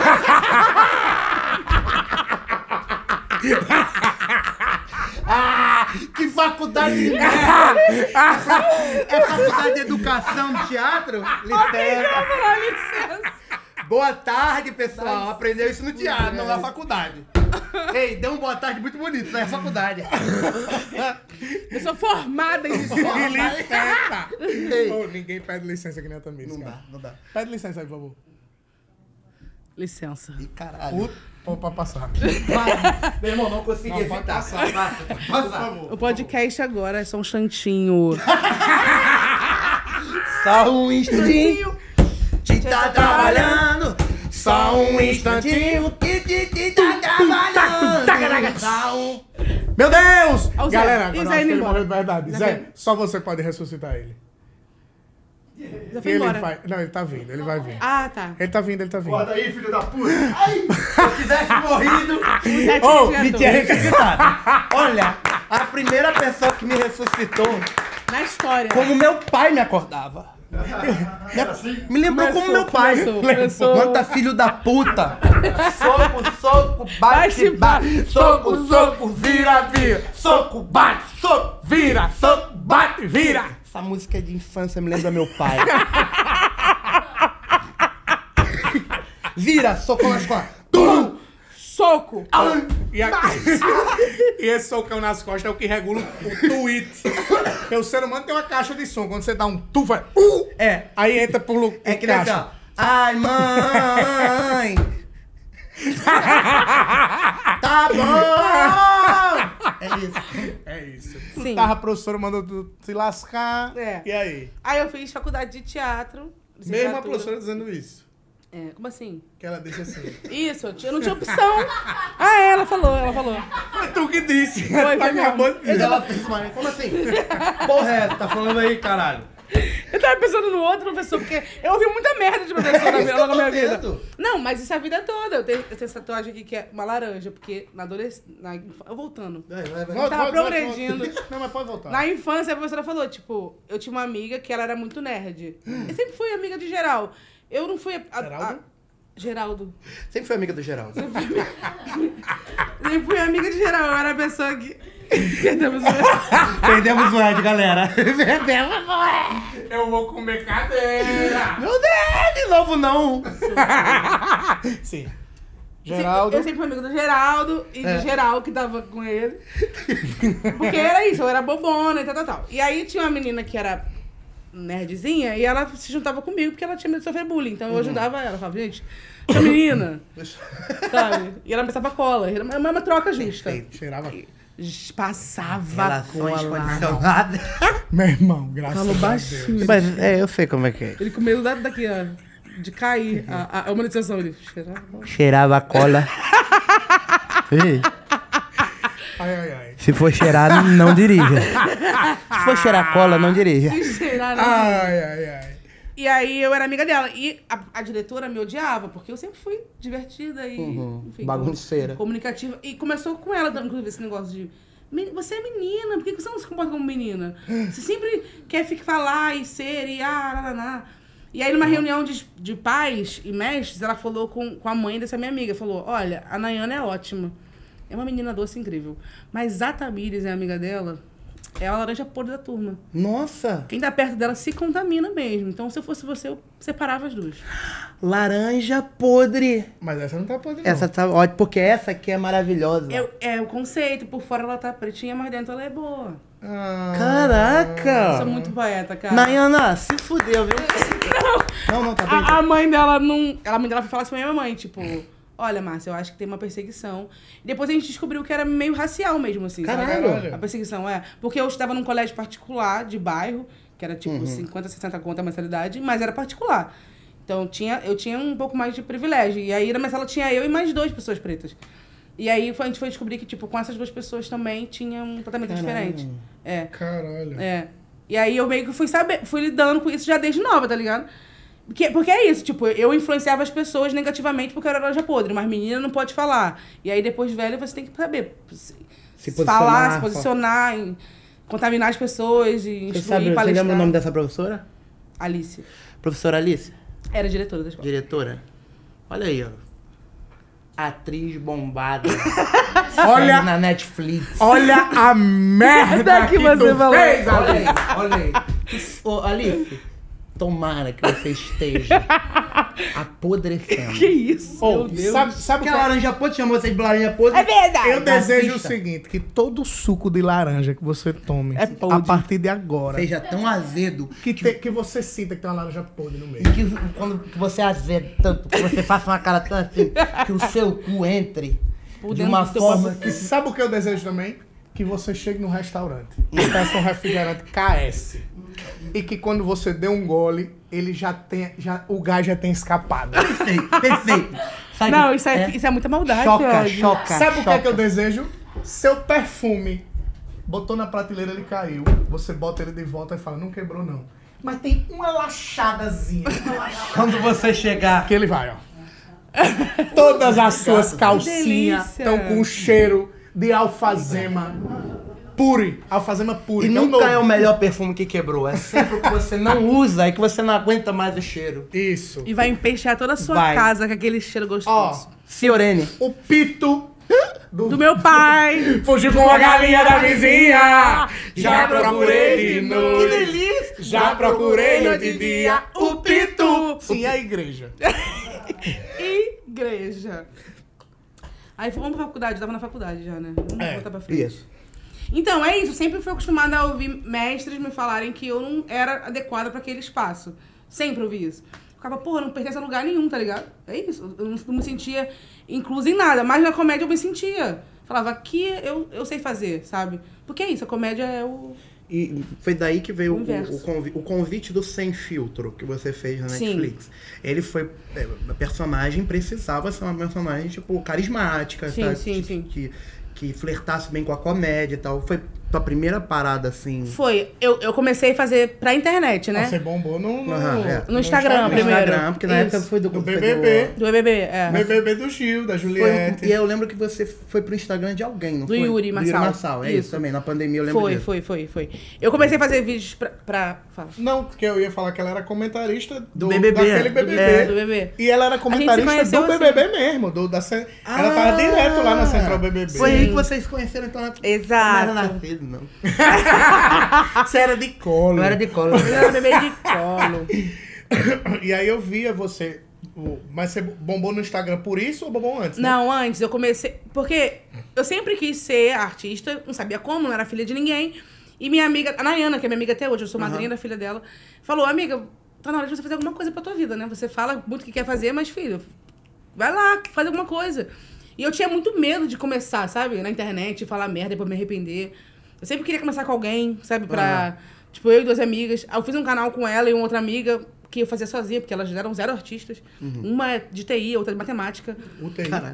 Que faculdade de merda! É faculdade de educação de teatro? Licença. Boa tarde, pessoal. Aprendeu isso no teatro, não na faculdade. Ei, deu boa tarde muito bonito, na faculdade. Eu sou formada em Que licença. Ô, ninguém pede licença que nem a Tamires, Não cara. dá, não dá. Pede licença aí, por favor. Licença. Ih, caralho. Pra passar. Meu irmão, não consegui Não, pode evitar. passar. Passa, Por passa. favor. O podcast agora é só um instantinho. Só um instantinho. Te tá trabalhando. Só um instantinho que tá trabalhando. Só um... Meu Deus! Ó, o Zé. Galera, E agora o eu Zé acho que indo ele embora. morreu de verdade. Zé Zé, foi- só você pode ressuscitar ele. Já E foi ele embora. vai... Não, ele tá vindo, ele vai vir. Ah, tá. Ele tá vindo, ele tá vindo. Acorda aí, filho da puta. Ai, se eu tivesse morrido, O Zé oh, tinha me diretor. tinha ressuscitado. Olha, a primeira pessoa que me ressuscitou, Na história. como meu pai me acordava. Me lembrou como meu pai. Começou. Quanta filho da puta. Soco, soco, bate, bate. Soco, soco, vira, vira. Soco, bate, soco, vira. Soco, bate, vira. Essa música é de infância, me lembra meu pai. Vira, soco nas costas. Tum! Soco. E, e esse socão nas costas é o que regula o tweet. Porque o ser humano tem uma caixa de som. Quando você dá um tu, vai... É, Aí entra pro é que nem assim, ó. Ai, mãe! Tá bom! É isso. É isso. Sim. Tava a professora mandou tu se lascar. É. E aí? Aí eu fiz faculdade de teatro. Mesmo a licenciatura. professora dizendo isso. É, como assim? Que ela deixa assim. Isso, eu não tinha opção. Ah, é, ela falou. Foi tu que disse. Foi Tu acabou mesmo. de dizer. Ela fez uma... Como assim? Porra, é, tá falando aí, caralho? Eu tava pensando no outro professor, porque eu ouvi muita merda de professor na minha vida. vendo. Não, mas isso é a vida toda. Eu tenho essa tatuagem aqui que é uma laranja, porque na adolescência... Eu voltando. Vai, vai, vai. Volta, tava volta, volta, progredindo. volta. Não, mas pode voltar. Na infância, a professora falou, tipo, eu tinha uma amiga que ela era muito nerd. Eu sempre fui amiga de geral. Eu não fui... Geraldo? Geraldo. Sempre foi amiga do Geraldo. Sempre fui amiga de geral. Eu era a pessoa que... Perdemos o... Perdemos o Ed, galera. Perdemos o Ed. Eu vou comer cadeira. Meu Deus, de novo não. Sim. Geraldo. Eu sempre fui amiga do Geraldo e do geral que tava com ele. Porque era isso, eu era bobona e tal. E aí tinha uma menina que era nerdzinha e ela se juntava comigo porque ela tinha medo de sofrer bullying. Então eu ajudava ela. Falava, gente, essa menina, sabe? E ela me passava cola. Era uma troca justa. Cheirava. Passava Relações cola. condicionadas. Meu irmão, graças Falou a Deus. baixinho. Mas eu sei como é que é. Ele com medo daqui, ó, de cair a monetização. Ele cheirava. Cheirava cola. Ei, Ai, ai, ai. se for cheirar, não dirija. Se for cheirar cola, não dirija. Se cheirar, não. Ai. E aí eu era amiga dela. E a diretora me odiava, porque eu sempre fui divertida e enfim, Bagunceira. comunicativa. E começou com ela, inclusive, esse negócio de... Você é menina, por que você não se comporta como menina? Você sempre quer falar e ser e E aí, numa reunião de pais e mestres, ela falou com a mãe dessa minha amiga. Falou, olha, a Nayana é ótima. É uma menina doce incrível. Mas a Tamires, a amiga dela, é a laranja podre da turma. Nossa! Quem tá perto dela se contamina mesmo. Então, se eu fosse você, eu separava as duas. Laranja podre. Mas essa não tá podre, não. Essa tá ótima, porque essa aqui é maravilhosa. É o conceito. Por fora ela tá pretinha, mas dentro ela é boa. Caraca! Eu sou muito poeta, cara. Nayana, se fudeu, viu? Não, tá bem. A mãe dela não... A mãe dela foi falar assim pra minha mãe, tipo... Olha, Márcia, eu acho que tem uma perseguição. E depois a gente descobriu que era meio racial mesmo, assim. Caralho! Sabe? A perseguição, Porque eu estudava num colégio particular, de bairro, que era tipo 50, 60 conto a mensalidade, mas era particular. Então eu tinha um pouco mais de privilégio. E aí na minha sala tinha eu e mais 2 pessoas pretas. E aí a gente foi descobrir que, tipo, com essas 2 pessoas também tinha um tratamento diferente. Caralho. E aí eu meio que fui lidando com isso já desde nova, tá ligado? Porque é isso, tipo, eu influenciava as pessoas negativamente porque eu era laranja podre, mas menina não pode falar. E aí depois de velho você tem que saber falar, se posicionar, contaminar as pessoas e instruir, palestrar. Você lembra o nome dessa professora? Alice. Professora Alice? Era diretora da escola. Diretora? Olha aí, ó. Atriz bombada. Olha na Netflix. Olha a merda que você tu falou. fez, Olha aí. Ô, Alice, tomara que você esteja apodrecendo. Que isso? Oh, Meu Deus. sabe o Porque que a laranja podre chamou vocês de laranja podre? É verdade. Eu desejo o Racista. seguinte, que todo suco de laranja que você tome, É podre. a partir de agora, Seja tão azedo que você sinta que tem uma laranja podre no meio. e que quando você azeda tanto, que você faça uma cara tão assim, que o seu cu entre Por de dentro uma do seu forma corpo. que... Sabe o que eu desejo também? Que você chegue no restaurante e peça um refrigerante KS. E que quando você dê um gole, ele o gás já tenha escapado. Perfeito. Sabe, Não, isso é muita maldade. choca. Sabe o que é que eu desejo? Seu perfume. Botou na prateleira, ele caiu. Você bota ele de volta e fala, não quebrou não. Mas tem uma lachadazinha. Quando você chegar... Que ele vai, ó. Todas as suas calcinhas delícia. estão com cheiro de alfazema pure. Alfazema pure. E que é o nunca é o novo. melhor perfume que quebrou. É sempre o que você não usa e que você não aguenta mais o cheiro. Isso. E vai empeixar toda a sua Vai. casa com aquele cheiro gostoso. Ó, Ciorene. o pito Do meu pai. fugiu com a galinha da vizinha. Já procurei de noite. Que delícia. Já procurei noite e dia. O pito. Sim, é a igreja. Igreja. Aí vamos pra faculdade, eu tava na faculdade já, né? Vamos voltar pra frente. Isso. Então, é isso. Eu sempre fui acostumada a ouvir mestres me falarem que eu não era adequada pra aquele espaço. Sempre ouvi isso. Eu ficava, porra, não pertence a lugar nenhum, tá ligado? É isso. Eu não me sentia inclusa em nada. Mas na comédia eu me sentia. Falava, aqui eu sei fazer, sabe? Porque é isso, a comédia é o... E foi daí que veio O inverso. o convite do Sem Filtro que você fez na Sim. Netflix. Ele foi... a personagem precisava ser uma personagem, tipo, carismática, Sim, tá? sim, sim. Que flertasse bem com a comédia e tal. Foi tua primeira parada, assim... Foi. Eu comecei a fazer pra internet, né? Você bombou no No Instagram No primeiro. Instagram, porque na Isso. época foi do... Do foi BBB. Do BBB, é. BBB do Gil, da Foi, Juliette. e eu lembro que você foi pro Instagram de alguém, não Do foi? Yuri Marçal. Marçal, é isso Isso. também. Na pandemia eu lembro disso. Foi. Eu comecei a fazer vídeos pra... Fala. Não, porque eu ia falar que ela era comentarista do BBB, daquele é. BBB. Do BBB. E ela era comentarista conheceu do BBB mesmo. Ela tava direto lá na Central BBB. Foi aí que vocês se conheceram, então. Exato. Não era nascido, não. Você era de colo. Não era de colo. Eu era bebê de colo. E aí eu via você... Mas você bombou no Instagram por isso ou bombou antes? né? Não, antes eu comecei... Porque eu sempre quis ser artista, não sabia como, não era filha de ninguém. E minha amiga, a Nayana, que é minha amiga até hoje, eu sou madrinha da filha dela, falou, amiga, tá na hora de você fazer alguma coisa pra tua vida, né? Você fala muito o que quer fazer, mas, filho, vai lá, faz alguma coisa. E eu tinha muito medo de começar, sabe? Na internet, falar merda, depois me arrepender. Eu sempre queria começar com alguém, sabe? Pra... Tipo, eu e 2 amigas. Aí eu fiz um canal com ela e uma outra amiga que eu fazia sozinha, porque elas eram 0 artistas. Uma é de TI, outra de matemática. UTI. Caralho.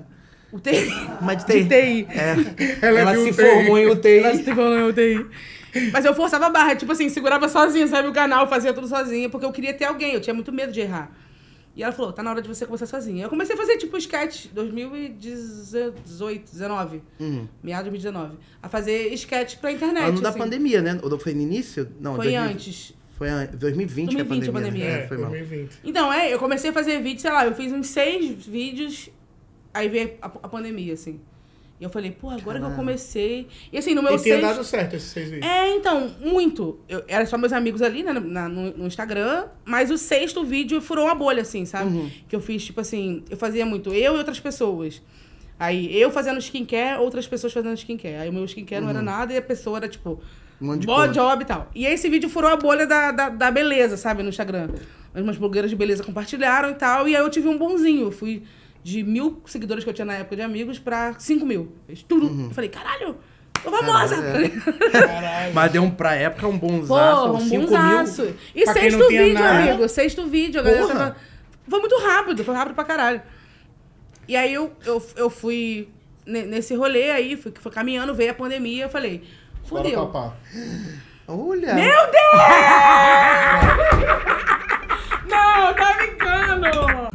UTI. Mas de TI. Ela Ela se formou em UTI. Ela se formou em UTI. Mas eu forçava a barra, tipo assim, segurava sozinha, sabe, o canal, fazia tudo sozinha, porque eu queria ter alguém, eu tinha muito medo de errar. E ela falou, tá na hora de você começar sozinha. Eu comecei a fazer, tipo, sketch, 2018, 19, meados de 2019. A fazer sketch pra internet, Ano da assim. pandemia, né? Ou foi no início? Não, Foi antes. Foi 2020 que a 2020 a pandemia. pandemia. Foi mal. 2020. Então, eu comecei a fazer vídeo, sei lá, eu fiz uns 6 vídeos, aí veio a pandemia, assim. E eu falei, pô, agora que eu comecei... E assim, no meu E tinha 6... dado certo esses 6 vídeos. Então, muito. Era só meus amigos ali, né, no Instagram, mas o 6º vídeo furou uma bolha, assim, sabe? Que eu fiz, tipo assim, eu fazia muito eu e outras pessoas. Aí, eu fazendo skincare, outras pessoas fazendo skincare. Aí o meu skincare não era nada e a pessoa era, tipo, Um monte de bom coisa. job e tal. E aí esse vídeo furou a bolha da beleza, sabe, no Instagram. Umas blogueiras de beleza compartilharam e tal, e aí eu tive um bonzinho. Eu fui de 1.000 seguidores que eu tinha na época de amigos pra 5.000. Fez tudo. Eu falei, caralho, tô famosa! Caralho. Mas deu pra época um bonzaço, Porra, um 5 bonzaço. mil. E Pra quem 6º não tinha vídeo, nada. amigo. 6º vídeo. A galera Porra. tava... Foi muito rápido, foi rápido pra caralho. E aí eu fui nesse rolê aí, fui caminhando, veio a pandemia, eu falei, Bora fudeu. papar. Olha. Meu Deus! Não, tá brincando!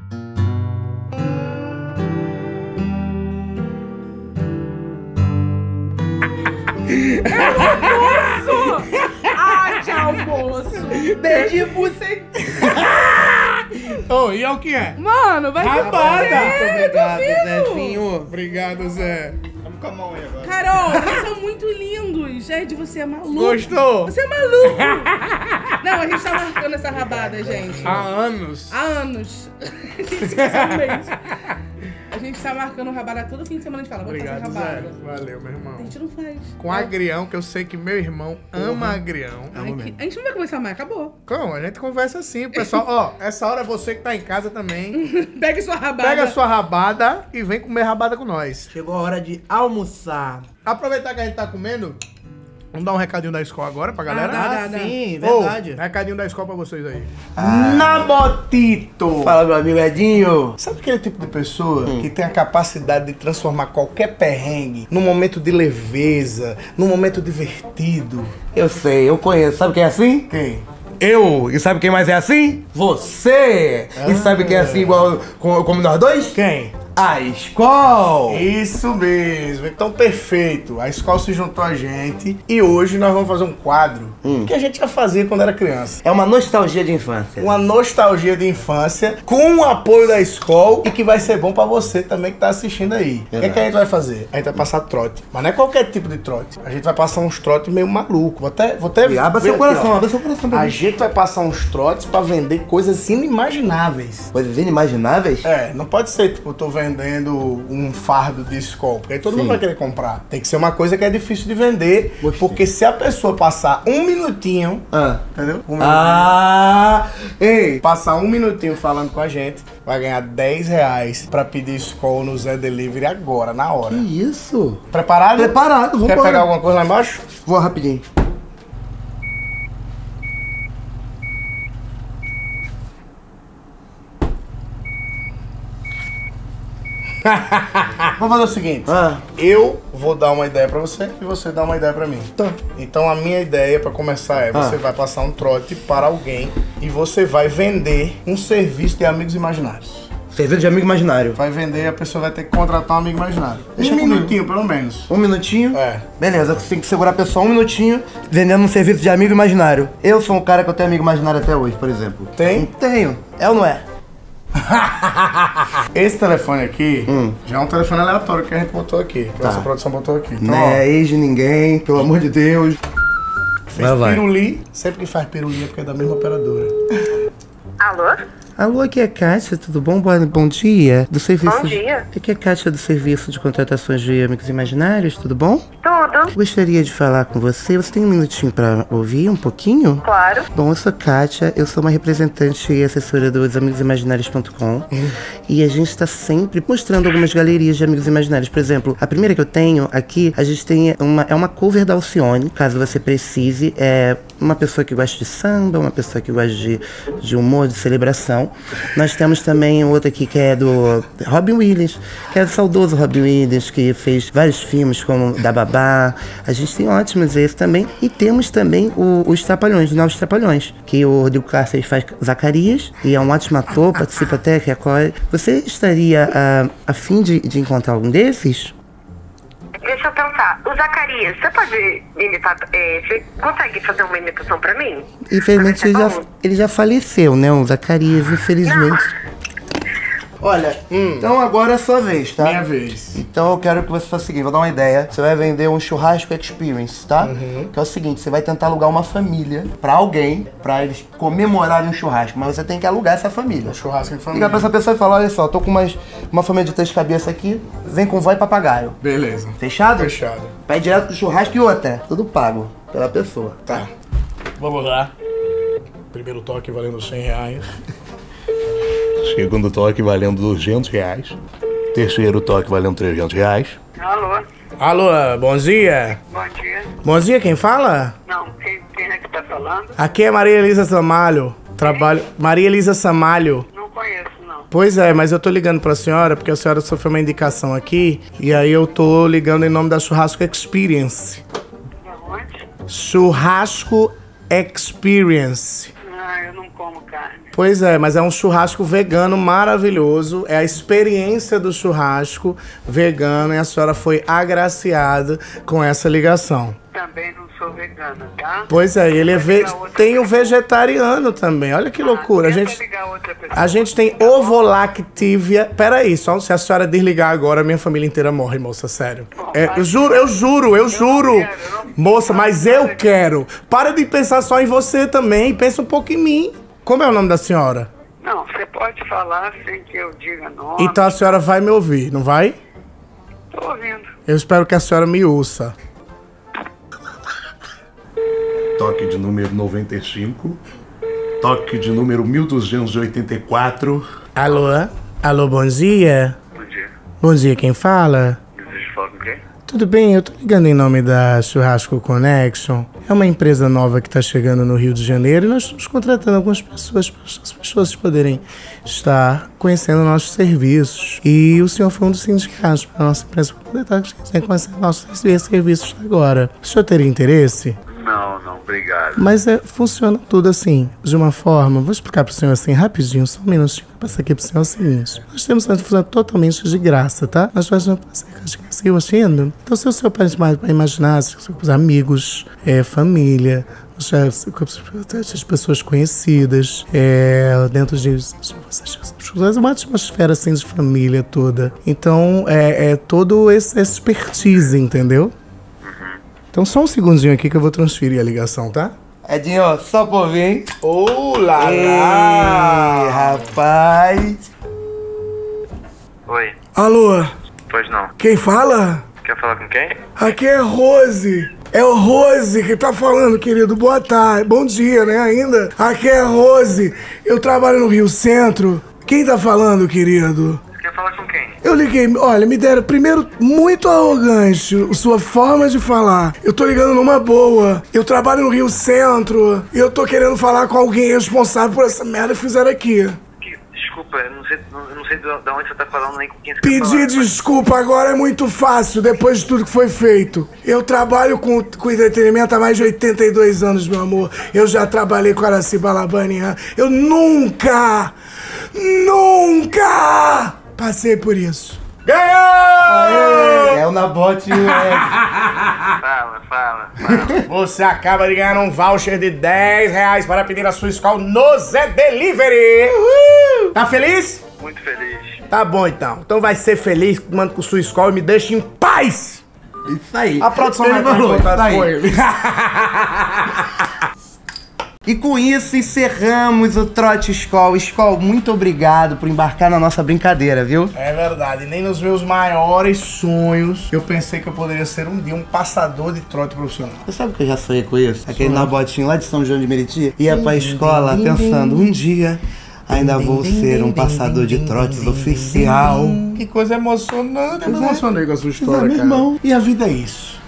Almoço! Ai, de almoço! Desde você. Ô, e é o que é? Mano, vai se Rabada. fuder, Obrigado, duvido. Zezinho. Obrigado, Zé. Vamos com a mão aí agora. Carol, eles são muito lindos. Gente, você é maluco. Gostou? Você é maluco. Não, a gente tá marcando essa rabada, gente. Há anos. Há anos. A gente esqueceu um mês. A gente tá marcando rabada todo fim de semana, a gente fala, vamos Obrigado, fazer Zé. rabada. Valeu, meu irmão. A gente não faz. Com agrião, que eu sei que meu irmão ama agrião. Ai, a gente não vai conversar mais, acabou. Como? A gente conversa assim, pessoal. Ó, essa hora é você que tá em casa também. Pega sua rabada. Pega a sua rabada e vem comer rabada com nós. Chegou a hora de almoçar. Aproveitar que a gente tá comendo, vamos dar um recadinho da escola agora pra galera? dá. Sim, Ô, verdade. recadinho da escola pra vocês aí. Nabotito. Fala, meu amigo Edinho. Sabe aquele tipo de pessoa que tem a capacidade de transformar qualquer perrengue num momento de leveza, num momento divertido? Eu sei, eu conheço. Sabe quem é assim? Quem? Eu. E sabe quem mais é assim? Você. E sabe quem é assim igual como nós dois? Quem? A Skol. Isso mesmo, então perfeito. A escola se juntou a gente e hoje nós vamos fazer um quadro que a gente já fazia quando era criança. É uma nostalgia de infância. Uma nostalgia de infância com o apoio da escola e que vai ser bom pra você também que tá assistindo aí. O que, é que a gente vai fazer? A gente vai passar trote, mas não é qualquer tipo de trote. A gente vai passar uns trotes meio malucos. Vou até Abra ver seu aqui, coração, ó. abra seu coração pra A mim. gente vai passar uns trotes pra vender coisas inimagináveis. Coisas inimagináveis? É, não pode ser, tipo, eu tô vendendo um fardo de Skol, porque aí todo mundo vai querer comprar. Tem que ser uma coisa que é difícil de vender, Gostei. porque se a pessoa passar um minutinho, Ah. entendeu? Ei. Passar um minutinho falando com a gente, vai ganhar R$10 pra pedir Skol no Zé Delivery agora, na hora. Que isso? Preparado? Preparado, vamos Quer embora. pegar alguma coisa lá embaixo? Vou rapidinho. Vamos fazer o seguinte. Eu vou dar uma ideia pra você e você dá uma ideia pra mim. Tá. Então a minha ideia pra começar é você vai passar um trote para alguém e você vai vender um serviço de amigos imaginários. Serviço de amigo imaginário. Vai vender, a pessoa vai ter que contratar um amigo imaginário. Deixa um comigo. minutinho, pelo menos. Um minutinho? É. Beleza, você tem que segurar a pessoa um minutinho vendendo um serviço de amigo imaginário. Eu sou um cara que eu tenho amigo imaginário até hoje, por exemplo. Tem? Tenho. É ou não é? Esse telefone aqui já é um telefone aleatório que a gente botou aqui. Que a nossa produção botou aqui. Então, Não é ex de ninguém, pelo amor de Deus. ó, fez piruli. Sempre que faz piruli é porque é da mesma operadora. Alô? Alô, aqui é a Kátia, tudo bom? Bom dia. Do serviço. Bom dia. Aqui é a Kátia do serviço de contratações de amigos imaginários, tudo bom? Tudo? Gostaria de falar com você. Você tem um minutinho pra ouvir um pouquinho? Claro. Bom, eu sou Kátia, eu sou uma representante e assessora dos amigosimaginários.com e a gente tá sempre mostrando algumas galerias de amigos imaginários. Por exemplo, a primeira que eu tenho aqui, a gente tem uma cover da Alcione, caso você precise. uma pessoa que gosta de samba, uma pessoa que gosta de humor, de celebração. Nós temos também outro aqui que é do Robin Williams, que é o saudoso Robin Williams, que fez vários filmes como Da Babá. A gente tem ótimos esses também. E temos também os Trapalhões, os Novos Trapalhões, que o Rodrigo Cárceres faz Zacarias, e é um ótimo ator, participa até, que acolhe. Você estaria a fim de encontrar algum desses? Deixa eu pensar. O Zacarias, você pode imitar... você consegue fazer uma imitação pra mim? Infelizmente ele já faleceu, né? O Zacarias, infelizmente. Olha, então agora é a sua vez, tá? Minha vez. Então eu quero que você faça o seguinte, vou dar uma ideia. Você vai vender um churrasco experience, tá? Que é o seguinte, você vai tentar alugar uma família pra alguém, pra eles comemorarem um churrasco. Mas você tem que alugar essa família. Churrasco em família. Liga pra essa pessoa e fala, olha só, tô com uma família de 3 cabeças aqui, vem com vó e papagaio. Beleza. Fechado? Fechado. Vai direto pro churrasco e outra, tudo pago pela pessoa. Tá. Vamos lá. Primeiro toque valendo R$100. Segundo toque valendo R$200. Terceiro toque valendo R$300. Alô? Alô, bom dia. Bom dia. Bom dia, quem fala? Não, quem é que tá falando? Aqui é Maria Elisa Samalho. Trabalho... Maria Elisa Samalho. Não conheço, não. Pois é, mas eu tô ligando pra senhora porque a senhora sofreu uma indicação aqui e aí eu tô ligando em nome da Churrasco Experience. Da onde? Churrasco Experience. Ah, eu não como carne. Pois é, mas é um churrasco vegano maravilhoso. É a experiência do churrasco vegano e a senhora foi agraciada com essa ligação. Também não sou vegana, tá? Pois é, ele tem o vegetariano também. Olha que loucura. A gente tem Ovolactivia. Peraí, só se a senhora desligar agora, minha família inteira morre, moça, sério. Eu juro. Moça, mas eu quero. Para de pensar só em você também. Pensa um pouco em mim. Como é o nome da senhora? Não, você pode falar sem que eu diga nome. Então a senhora vai me ouvir, não vai? Tô ouvindo. Eu espero que a senhora me ouça. Toque de número 95. Toque de número 1284. Alô? Alô, bom dia? Bom dia. Bom dia, quem fala? Desejo falar com quem? Tudo bem, eu tô ligando em nome da Churrasco Connection. É uma empresa nova que tá chegando no Rio de Janeiro e nós estamos contratando algumas pessoas para as pessoas poderem estar conhecendo nossos serviços. E o senhor foi um dos sindicatos para a nossa empresa para poder estar conhecendo nossos serviços agora. O senhor teria interesse? Não, obrigado. Mas funciona tudo assim, de uma forma. Vou explicar pro senhor assim, rapidinho, só um minutinho. Vou passar aqui pro senhor o seguinte. Nós temos uma difusão totalmente de graça, tá? Nós fazemos uma achando. Então, se o senhor pode imaginar, os amigos, família, as pessoas conhecidas, dentro de uma atmosfera assim de família toda. Então, todo esse expertise, entendeu? Então só um segundinho aqui que eu vou transferir a ligação, tá? Edinho, só por vir, hein? Olá, rapaz. Oi, Alô, pois não. quem fala? Quer falar com quem? Aqui é Rose. É o Rose que tá falando, querido. Boa tarde. Bom dia, né, ainda? Aqui é Rose. Eu trabalho no Rio Centro. Quem tá falando, querido? Quer falar com quem? Eu liguei, olha, me deram, primeiro, muito arrogante sua forma de falar. Eu tô ligando numa boa. Eu trabalho no Rio Centro e eu tô querendo falar com alguém responsável por essa merda que fizeram aqui. Desculpa, eu não sei de onde você tá falando nem com quem você Pedir tá falando. desculpa agora é muito fácil, depois de tudo que foi feito. Eu trabalho com entretenimento há mais de 82 anos, meu amor. Eu já trabalhei com Araci Balabanian. Eu nunca passei por isso. Ganhou! É o Nabote e o Ed. Fala. Você acaba de ganhar um voucher de R$10 para pedir a sua escola no Zé Delivery. Uhul! Tá feliz? Muito feliz. Tá bom então. Então vai ser feliz, manda com sua escola e me deixa em paz. Isso aí. A produção Ele vai estar em falou, contato isso aí. com ele. E com isso encerramos o Trote Skol. Skol, muito obrigado por embarcar na nossa brincadeira, viu? É verdade, nem nos meus maiores sonhos eu pensei que eu poderia ser um dia um passador de trote profissional. Você sabe que eu já sonhei com isso? Aquele Nabotinho lá de São João de Meriti ia pra escola pensando, um dia ainda vou ser um passador de trotes oficial. Que coisa emocionante, eu me Pois é. emocionei com a sua Pois é, história, meu cara. irmão. E a vida é isso.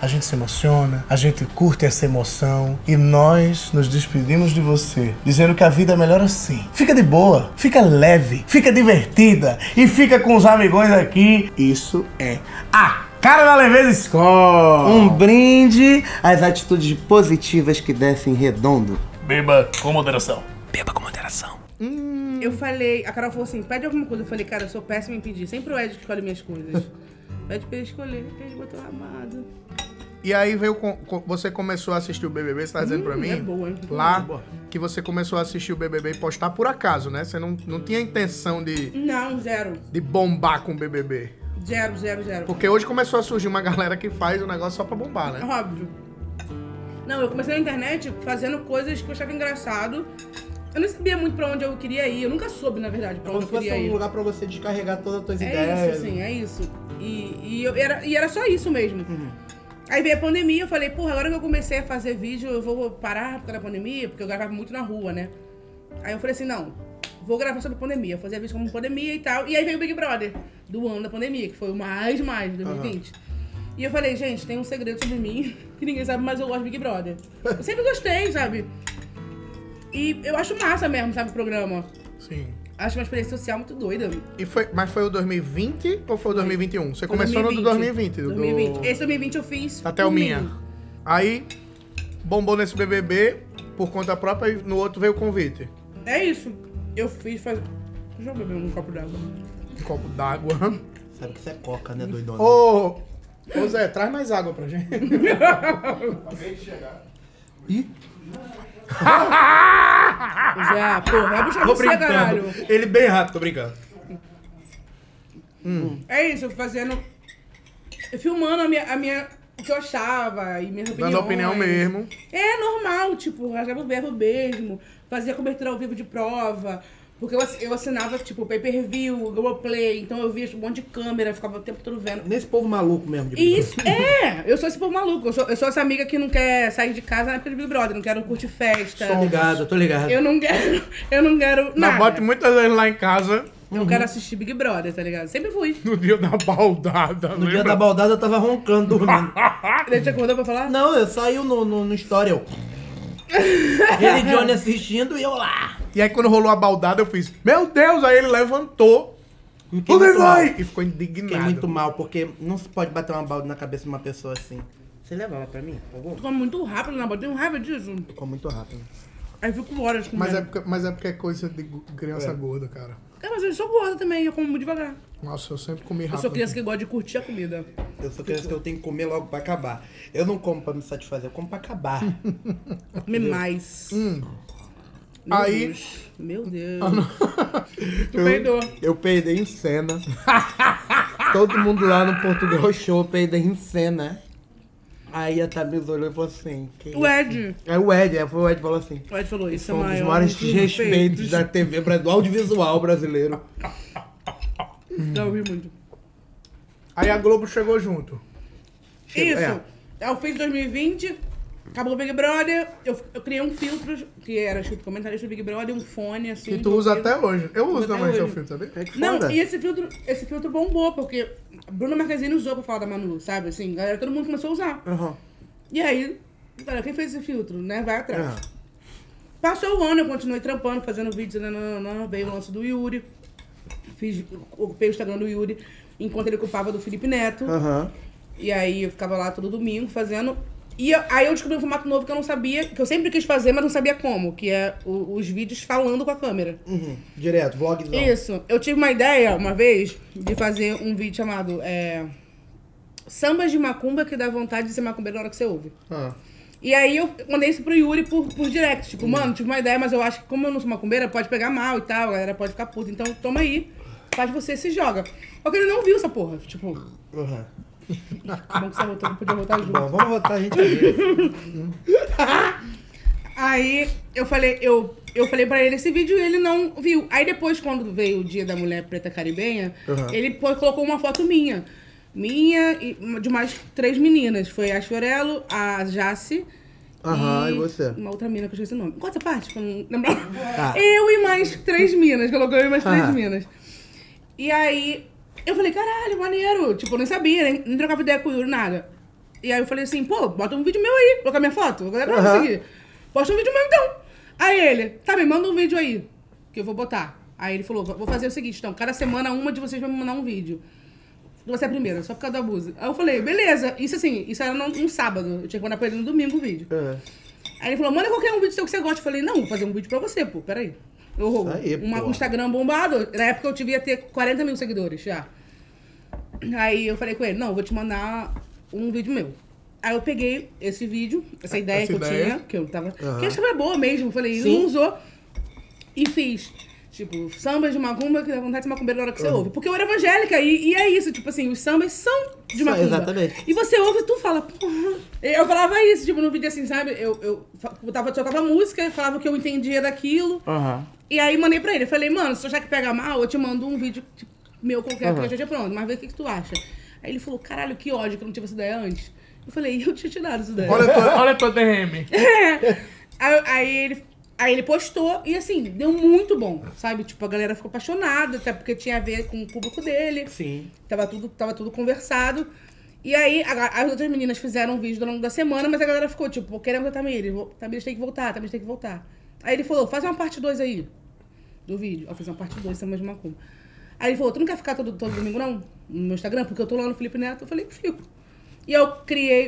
a gente se emociona, a gente curte essa emoção e nós nos despedimos de você, dizendo que a vida é melhor assim. Fica de boa, fica leve, fica divertida e fica com os amigões aqui. Isso é a cara da Leveza Skol. Um brinde às atitudes positivas que descem redondo. Beba com moderação. Beba com moderação. Eu falei, a Carol falou assim, pede alguma coisa. Eu falei, cara, eu sou péssima em pedir. Sempre o Ed escolhe minhas coisas. Pede pra ele escolher, ele botou amado. E aí veio você começou a assistir o BBB, você tá dizendo pra mim? É boa, hein? Lá, que você começou a assistir o BBB e postar por acaso, né? Você não tinha intenção Não, zero. de bombar com o BBB. Zero. Porque hoje começou a surgir uma galera que faz o negócio só pra bombar, né? Óbvio. Não, eu comecei na internet fazendo coisas que eu achava engraçado. Eu não sabia muito pra onde eu queria ir. Eu nunca soube, na verdade, pra onde eu queria ir. lugar pra você descarregar todas as tuas É isso, assim, é isso. E era só isso mesmo. Aí veio a pandemia, eu falei, porra, agora que eu comecei a fazer vídeo, eu vou parar por causa da pandemia, porque eu gravava muito na rua, né? Aí eu falei assim, não, vou gravar sobre a pandemia, fazer vídeo como pandemia e tal. E aí veio o Big Brother, do ano da pandemia, que foi o mais de 2020. E eu falei, gente, tem um segredo sobre mim, que ninguém sabe, mas eu gosto de Big Brother. Eu sempre gostei, sabe? E eu acho massa mesmo, sabe, o programa. Sim. Acho uma experiência social muito doida. Mas foi o 2020 ou foi o 2021? Você começou no do 2020. 2020. Esse 2020 eu fiz Até por o minha. mim. Aí, bombou nesse BBB por conta própria e no outro veio o convite. É isso. Eu fiz faz... Deixa eu beber um copo d'água. Um copo d'água. Sabe que isso é coca, né, doidona? Ô Zé, traz mais água pra gente. Acabei de chegar. Ih, Já, porra, vai puxar tô você, brincando. caralho. Ele bem rápido, tô brincando. É isso, eu fazendo... Filmando a minha... O que eu achava e minhas opiniões. Dando opinião mesmo. É normal, tipo, rasgava o verbo mesmo. Fazia cobertura ao vivo de prova. Porque eu assinava, tipo, pay-per-view, Globoplay. Então eu via um monte de câmera, ficava o tempo todo vendo. Nesse povo maluco mesmo. De Isso, eu sou esse povo maluco. Eu sou essa amiga que não quer sair de casa na época de Big Brother. Não quero curtir festa. Tô ligado. Eu não quero Na nada. bote muitas vezes lá em casa, Eu quero assistir Big Brother, tá ligado? Sempre fui. no dia da baldada. No dia da baldada eu tava roncando, dormindo. Ele te acordou pra falar? Não, eu saí no story, eu... Ele e Johnny assistindo e eu lá. E aí quando rolou a baldada eu fiz, meu Deus, aí ele levantou. Fiquei Onde muito vai? mal. E ficou indignado. Fiquei muito mal, porque não se pode bater uma balda na cabeça de uma pessoa assim. Você leva ela pra mim, por favor? Tu come muito rápido na bola. Tenho raiva disso. Eu como muito rápido. Aí eu fico horas comendo. Mas é porque é coisa de criança gorda, cara. Mas eu sou gorda também, eu como muito devagar. Nossa, eu sempre comi Eu rápido. sou criança que gosta de curtir a comida. Eu sou criança que eu tenho que comer logo pra acabar. Eu não como pra me satisfazer, eu como pra acabar. Comer mais. Meu Aí- Deus. Meu Deus. Tu peidou. Eu peidei em cena. Todo mundo lá no Portugal Show, eu peidei em cena. Aí a Thaís olhou e falou assim... O Ed. Aí o Ed, foi o Ed que falou assim... O Ed falou, isso é Foi um dos maior maiores dos respeitos da TV, do audiovisual brasileiro. Não, eu ri muito. Aí a Globo chegou junto. Isso. é. Eu fiz 2020, acabou o Big Brother, eu criei um filtro, que era escrito comentarista do Big Brother, um fone, assim. Que tu usa até hoje. Eu uso Uso até também seu hoje. filtro, sabia? É que Não, foda. e esse filtro bombou, porque a Bruna Marquezine usou pra falar da Manu, sabe? Assim, galera, todo mundo começou a usar. Aham. E aí, cara, quem fez esse filtro, né? Vai atrás. Aham. Passou o ano, eu continuei trampando, fazendo vídeos, veio o lance do Yuri. Ocupei o Instagram do Yuri, enquanto ele ocupava do Felipe Neto. Aham. E aí eu ficava lá todo domingo fazendo. E aí eu descobri um formato novo que eu não sabia, que eu sempre quis fazer, mas não sabia como, que é os vídeos falando com a câmera. Uhum. Direto, vlogzão. Isso. Eu tive uma ideia, uma vez, de fazer um vídeo chamado Sambas de Macumba que dá vontade de ser macumbeiro na hora que você ouve. Ah. E aí eu mandei isso pro Yuri por direct. Tipo, mano, tive uma ideia, mas eu acho que como eu não sou macumbeira, pode pegar mal e tal, a galera pode ficar puta. Então toma aí, faz você se joga. Só que ele não viu essa porra. Tipo, Uhum. que bom que você voltou, não podia voltar junto. Bom, vamos botar a gente ali. Aí eu falei pra ele esse vídeo e ele não viu. Aí depois, quando veio o dia da mulher preta caribenha, ele colocou uma foto minha. Minha e de mais 3 meninas. Foi a Fiorello, a Jace. Aham, e você? Uma outra mina que eu esqueci o nome. Corta a parte, pra não lembrar. Tá. Eu e mais 3 minas. Colocou eu e mais 3 Aham. minas. E aí, eu falei, caralho, maneiro. Tipo, eu nem sabia, nem trocava ideia com o Yuri, nada. E aí eu falei assim, pô, bota um vídeo meu aí, colocar minha foto, a galera vai seguir. Posta um vídeo meu então. Aí ele, tá bem, manda um vídeo aí, que eu vou botar. Aí ele falou, vou fazer o seguinte, então, cada semana uma de vocês vai me mandar um vídeo. Você é a primeira, só por causa da música. Aí eu falei, beleza, isso assim, isso era num sábado, eu tinha que mandar pra ele no domingo o vídeo. Aí ele falou, manda qualquer um vídeo seu que você gosta. Eu falei, não, vou fazer um vídeo pra você, pô, peraí. Um Instagram bombado, na época eu devia ter 40 mil seguidores já. Aí eu falei com ele, não, vou te mandar um vídeo meu. Aí eu peguei esse vídeo, essa ideia que eu tinha, que eu tava... Que eu achava boa mesmo, eu falei, não usou. E fiz, tipo, sambas de macumba que dá vontade de macumbeira na hora que você ouve. Porque eu era evangélica e é isso, tipo assim, os sambas são de macumba. Exatamente. E você ouve e tu fala, porra. Eu falava isso, tipo, no vídeo assim, sabe? Eu tocava música, falava o que eu entendia daquilo. E aí mandei pra ele, eu falei, mano, se tu achar que pega mal, eu te mando um vídeo tipo, meu qualquer, porque eu já tinha pronto, mas vê o que tu acha. Aí ele falou, caralho, que ódio que eu não tive essa ideia antes. Eu falei, eu tinha te dado essa ideia. Olha a tua DM. Aí ele postou e assim, deu muito bom, sabe? Tipo, a galera ficou apaixonada, até porque tinha a ver com o público dele. Sim. Tava tudo conversado. E aí, as outras meninas fizeram um vídeo ao longo da semana, mas a galera ficou, tipo, querendo a Tamires. Tamires tem que voltar, Tamires tem que voltar. Aí ele falou, faz uma parte 2 aí, do vídeo. Eu fiz uma parte 2, Sambas de Macumba. Aí ele falou, tu não quer ficar todo domingo, não? No meu Instagram? Porque eu tô lá no Felipe Neto. Eu falei, fico. E eu criei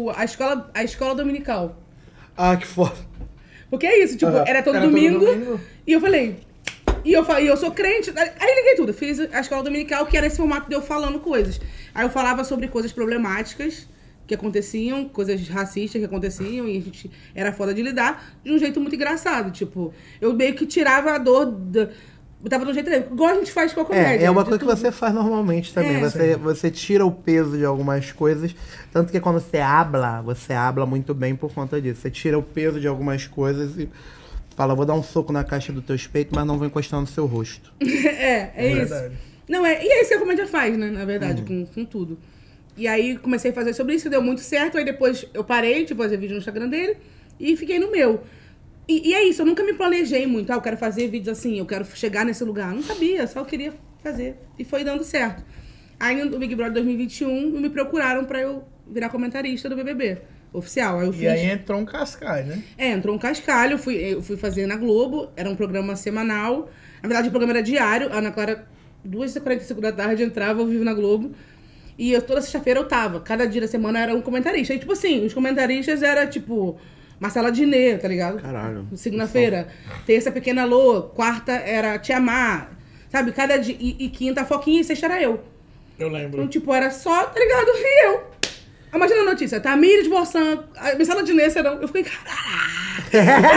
a escola dominical. Ah, que foda. Porque é isso, tipo, era todo domingo. E eu falei... E eu sou crente. Aí liguei tudo. Fiz a escola dominical, que era esse formato de eu falando coisas. Aí eu falava sobre coisas problemáticas que aconteciam, coisas racistas que aconteciam, e a gente era foda de lidar, de um jeito muito engraçado. Tipo, eu meio que tirava a dor... Botava de um jeito leve. Igual a gente faz com a comédia. É uma coisa que você faz normalmente também. Você tira o peso de algumas coisas. Tanto que quando você habla muito bem por conta disso. Você tira o peso de algumas coisas e fala, vou dar um soco na caixa do teu peito, mas não vou encostar no seu rosto. É isso. Não, e é isso que a comédia faz, né? Na verdade, com tudo. E aí comecei a fazer sobre isso, deu muito certo. Aí depois eu parei de fazer vídeo no Instagram dele e fiquei no meu. E é isso, eu nunca me planejei muito. Eu quero fazer vídeos assim, eu quero chegar nesse lugar. Não sabia, só queria fazer. E foi dando certo. Aí no Big Brother 2021, me procuraram pra eu virar comentarista do BBB oficial. Aí eu fiz... E aí entrou um cascalho, né? Entrou um cascalho. Eu fui fazer na Globo. Era um programa semanal. Na verdade, o programa era diário. A Ana Clara, 2h45 da tarde, entrava ao vivo na Globo. E toda sexta-feira eu tava. Cada dia da semana era um comentarista. E tipo assim, os comentaristas eram tipo... Marcela Diné, tá ligado? Caralho. Segunda-feira, terça Pequena Lô, quarta era Tia Má, sabe? Cada dia, e quinta Foquinha e sexta era eu. Eu lembro. Então, tipo, era só, tá ligado? E eu. Imagina a notícia, Tamires Borsan, Marcela Diné, eu fiquei, caralho.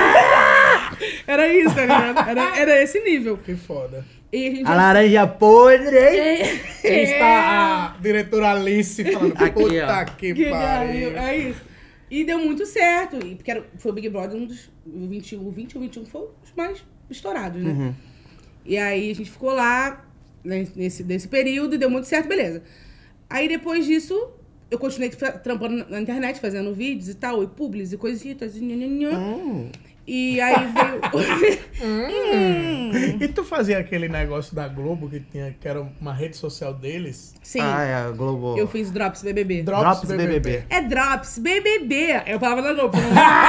Era isso, tá ligado? Era esse nível. Que foda. E a laranja podre, hein? Está a diretora Alice falando, Aqui, puta ó. que pariu. É isso. E deu muito certo, porque foi o Big Brother, um dos 20 ou 21 foi os mais estourados, né? E aí a gente ficou lá, nesse período, e deu muito certo, beleza. Aí depois disso, eu continuei trampando na internet, fazendo vídeos e tal, e publis e coisitas, e aí veio... E tu fazia aquele negócio da Globo que era uma rede social deles? Sim. É a Globo. Eu fiz Drops BBB. Drops BBB. É Drops BBB. Eu falava da Globo.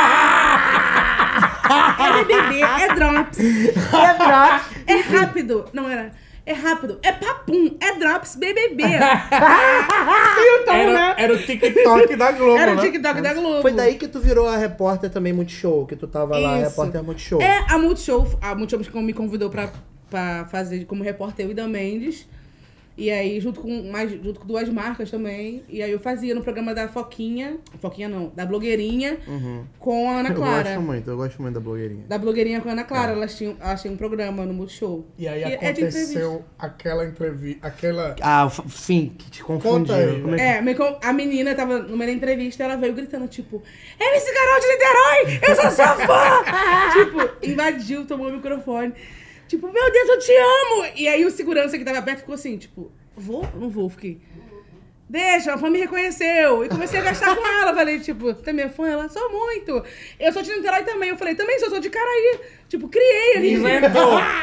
É BBB, é Drops. É Drops. É rápido. Não era... É rápido. É papum. É Drops BBB. Então, né? Era o TikTok da Globo, Era o né? TikTok da Globo. Foi daí que tu virou a repórter também Multishow, que tu tava lá, Isso. repórter Multishow. A Multishow me convidou pra fazer como repórter eu e Dan Mendes. E aí, junto com duas marcas também. E aí eu fazia no programa da Foquinha não, da Blogueirinha, com a Ana Clara. Eu gosto muito da blogueirinha. Da Blogueirinha com a Ana Clara. Elas tinham um programa no Multishow. E aí Que aconteceu aquela entrevista, aquela... Sim, que te Conta confundiu. aí. Como A menina tava no meio da entrevista, ela veio gritando, tipo, MC Carol de Niterói, eu sou sua fã! Tipo, invadiu, tomou o microfone. Tipo, meu Deus, eu te amo! E aí o segurança que tava perto ficou assim, tipo, vou? Não vou, fiquei. Deixa, a fã me reconheceu. E comecei a gastar com ela. Falei, tipo, você é minha fã? Ela, sou muito. Eu sou de Niterói também. Eu falei, também sou de Caraí. Tipo, criei ali. Inventou.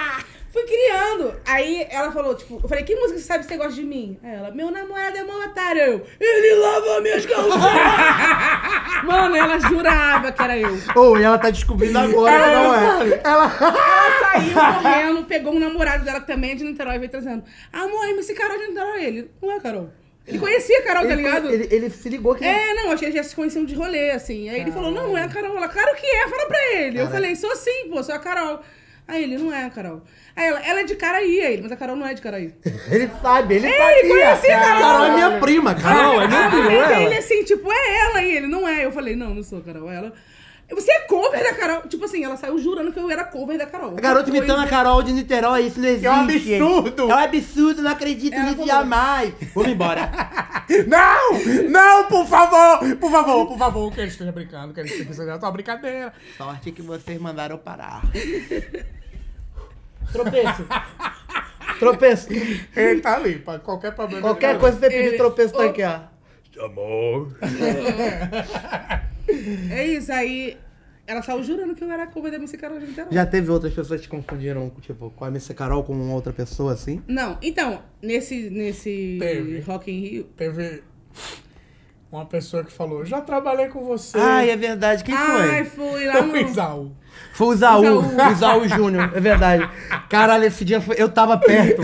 Fui criando. Aí ela falou, tipo, eu falei, que música você sabe que você gosta de mim? Aí ela, meu namorado é mó otário. Eu, ele lava minhas calcinhas. Mano, ela jurava que era eu. E ela tá descobrindo agora, não é? Ela saiu correndo, pegou um namorado dela que também é de Niterói e veio trazendo. Amor, mas esse Carol é de Niterói. Ele, não é Carol. Ele conhecia a Carol, tá ligado? Ele se ligou que... Não, achei que eles já se conheciam de rolê, assim. Aí ele falou, não é a Carol. Ela, claro que é, fala pra ele. Eu falei, sou sim, pô, sou a Carol. Aí ele, não é a Carol. Aí ela é de Caraí, aí ele, mas a Carol não é de Caraí. Ele sabe, ele Ele conhecia a Carol. Carol é minha prima, Carol é minha prima, Aí ele assim, tipo, é ela, e ele, não é. Eu falei, não sou a Carol, é ela. Você é cover da Carol? Tipo assim, ela saiu jurando que eu era cover da Carol. A garota imitando a Carol de Niterói, isso não existe. É um absurdo. É um absurdo, não acredito nisso jamais. Vamos embora. Não, por favor, que ele esteja brincando, que ele esteja uma brincadeira. Sorte que vocês mandaram parar. Tropeço. Ele tá ali, pra qualquer problema. Qualquer coisa que você pedir, tropeço tá aqui, ó. Amor. É isso, aí ela saiu jurando que eu era cover da MC Carol de Niterói. Já teve outras pessoas que te confundiram, tipo, com a MC Carol com outra pessoa, assim? Não, então, nesse Teve. Rock in Rio... Teve uma pessoa que falou, já trabalhei com você. Ai, é verdade. Quem Ai, foi? fui lá no... Isaú. Foi o Isaú Júnior, é verdade. Caralho, esse dia eu tava perto.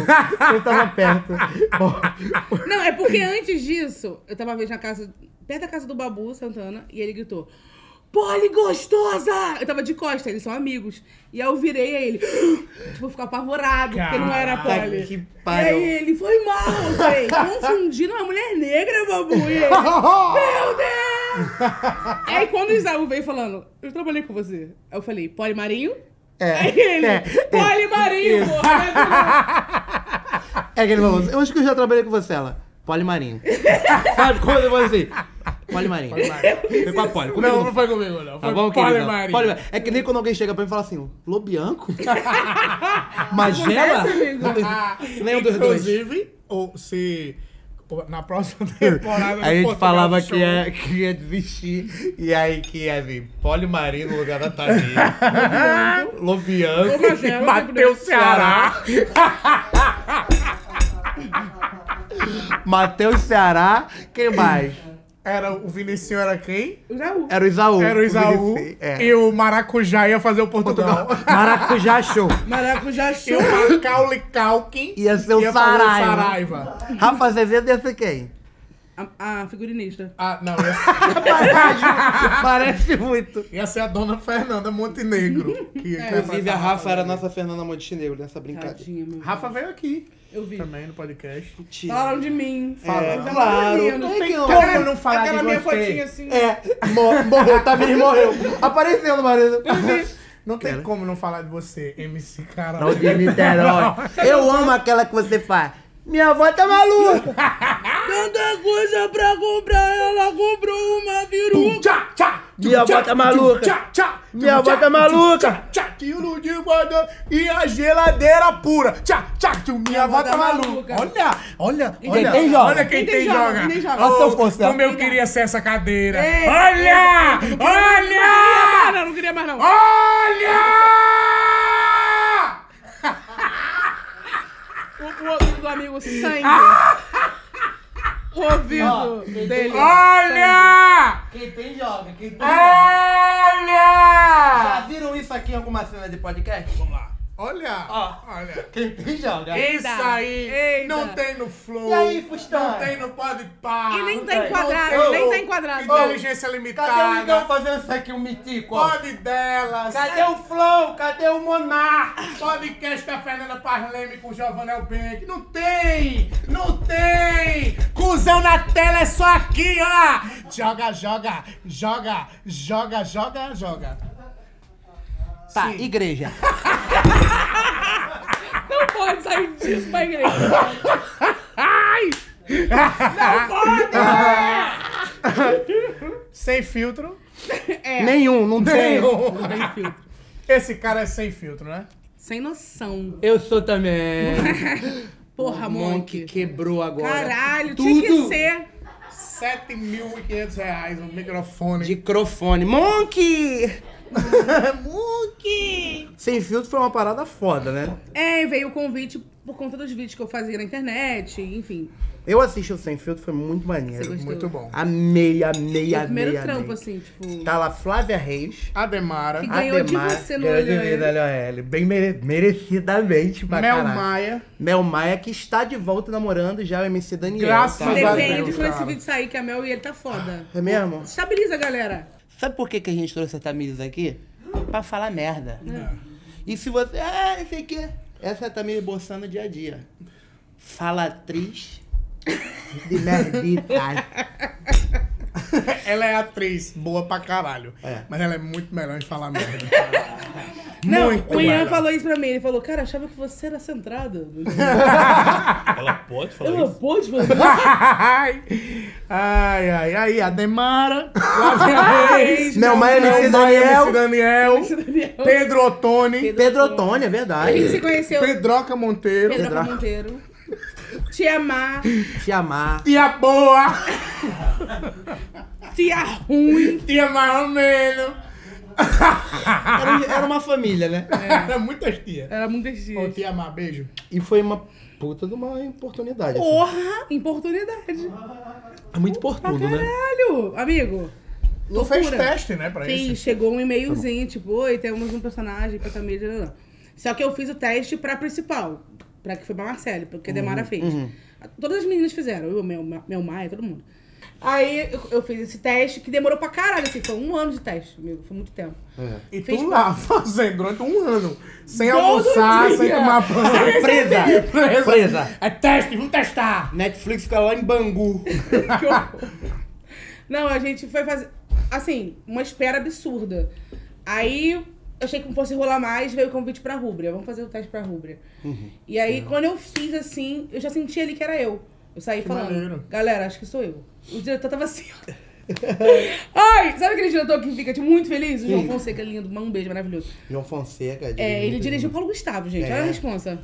Não, é porque antes disso, eu tava vendo na casa, perto da casa do Babu Santana, e ele gritou, Poli gostosa! Eu tava de costas, eles são amigos. E aí eu virei a ele, tipo, ficar apavorado, porque não era a Poli. Que E pariu. aí ele, foi mal, eu falei, confundindo uma mulher negra, Babu. E ele, meu Deus! Aí quando o Isaú veio falando, eu trabalhei com você. Aí eu falei, Poli Marinho? Aí ele, Poli Marinho, porra. É que ele falou, eu acho que eu já trabalhei com você, ela. Poli Marinho. Sabe quando eu vou assim? Poli Marinho. Foi com a Poli. Não, não foi comigo, não. Tá Foi bom, Poli querido? Marinho. Poli Marinho. É que nem quando alguém chega pra mim e fala assim, Lobianco? Magela? Nenhum dos dois. Inclusive, ou se na próxima temporada A gente Portugal falava Show, que ia desistir, e aí que ia vir Poli Marinho no lugar da Thaís. Lobianco. Matheus Ceará. Matheus Ceará. Quem mais? O Vinicinho era quem? O Isaú. Era o Isaú. Era o Isaú. Vinicius, é. E o Maracujá ia fazer o Portugal. Maracujá Show. Maracujá E Show. o Macaulay Culkin Ia ser o fazer Saraiva. Saraiva. Rafa Azevedo ia ser quem? A figurinista. Ah, não, Parece muito. ia ser a dona Fernanda Montenegro. Que Inclusive, a Rafa era a nossa Fernanda Montenegro nessa brincadeira. Tadinha, meu. Rafa veio aqui Eu vi. também no podcast. Falaram de mim. Falaram. Claro. Não tem como não falar Aquela de minha você. fotinha assim. Morreu, Tamires morreu. Apareceu no marido. Não tem como não falar de você, MC Carol. Não de Niterói. Eu amo aquela que você faz. Minha avó tá maluca. Tanta coisa pra comprar, ela comprou uma peruca. Tchá, tchá, Minha avó tá maluca. tchá, tchá, Minha avó tá maluca. tchá, tchá, quilo de guardanapo e a geladeira pura. Tchá, tchá, minha avó tá maluca. Olha Quem tem joga? olha quem tem joga. Quem tem joga? Olha se eu fosse ela. Como eu queria ser essa cadeira. É. Olha! Olha! Não queria mais não. Olha! O ouvido do amigo sangue. O ouvido dele. Olha! Quem tem joga, quem tem Olha! Já viram isso aqui em alguma cena de podcast? Vamos lá. Olha! Ó. Olha! Quem tem joga. Isso aí Eita. não tem no Flow. E aí, Fustão? Não tem no Podpah. E nem não tá tem. enquadrado, Não tem. nem tá enquadrado. Inteligência Cadê o limitada. Miguel fazendo isso aqui, um mitico? Ó? Pode delas. Cadê o Flow? Cadê o Monark? Podcast da Fernanda Parleme com o Giovanel Bank. Não tem! Não tem! Cusão na tela é só aqui, ó! Joga, joga, joga, joga, joga, joga. Tá, Sim. igreja. Não pode sair disso pra igreja. Ai! Não pode! Sem filtro. Nenhum, não tem. Não tem filtro. Esse cara é sem filtro, né? Sem noção. Eu sou também. Porra, Monk. quebrou agora. Caralho, Tudo. tinha que ser. R$7.500 um microfone. Microfone. Monk! Monk! Sem filtro foi uma parada foda, né? É, aí veio o convite por conta dos vídeos que eu fazia na internet, enfim. Eu assisti o Sem Filtro, foi muito Você maneiro. gostou? Muito bom. Amei. Foi o primeiro trampo, assim, tipo... Tá lá Flávia Reis. Ademara. Que ganhou de você no ganhou de Olho mim no LOL. Bem merecidamente pra Mel caralho. Maia. Mel Maia, que está de volta namorando já o MC Daniel. Graças tá? a Deus. Depende quando esse cara. vídeo sair, que a Mel e ele tá foda. É mesmo? Estabiliza, galera. Sabe por que a gente trouxe a Tamires aqui? Pra falar merda. E se você... Ah, esse aqui... Essa é a Tamires Bolsano dia a dia. Falatriz de merdita. Ela é atriz boa pra caralho. É. Mas ela é muito melhor em falar merda. Não, Muito o Ian melhor. falou isso pra mim. Ele falou, cara, achava que você era centrada. Ela pode falar Ela isso? pode falar. Ai. Aí, Ademara. Flávia Reis. Mel Maia, MC Daniel. Daniel. Pedro Ottoni. Pedro Ottoni, é A verdade. gente se conheceu. Pedroca Monteiro. Pedro Monteiro. Tia Má. Te amar. Tia Boa. Tia Ruim. Tia mais ou menos. Era uma família, né? Era muitas tias. Era muitas Ô, dias. tia Má, beijo. E foi uma puta de uma oportunidade. assim. Porra! Oportunidade. É muito oportuno, né? Caralho! Amigo. Tu fez loucura. teste, né, pra Sim, isso? chegou um e-mailzinho, tipo, oi, temos um personagem pra Tamires. Não. Só que eu fiz o teste pra principal. Pra que foi pra Marcele, porque a Demara fez. Todas as meninas fizeram, eu, meu Maia, todo mundo. Aí eu fiz esse teste que demorou pra caralho, assim, foi 1 ano de teste, amigo, foi muito tempo. E Fez tu lá fazendo durante 1 ano. Sem Todo almoçar, dia. sem tomar banho. Presa. É teste, vamos testar. Netflix fica lá em Bangu. Que horror. Não, a gente foi fazer, assim, uma espera absurda. Aí, eu achei que não fosse rolar mais, veio o convite pra Rúbria. Vamos fazer o teste pra Rúbria. E aí, quando eu fiz assim, eu já senti ali que era eu. Eu saí falando, maneiro. galera, acho que sou eu. O diretor tava assim, ó. Ai, sabe aquele diretor que fica tipo, muito feliz? O João Fonseca, lindo, um beijo maravilhoso. João Fonseca. Ele dirigiu Paulo Gustavo, gente. Olha a responsa.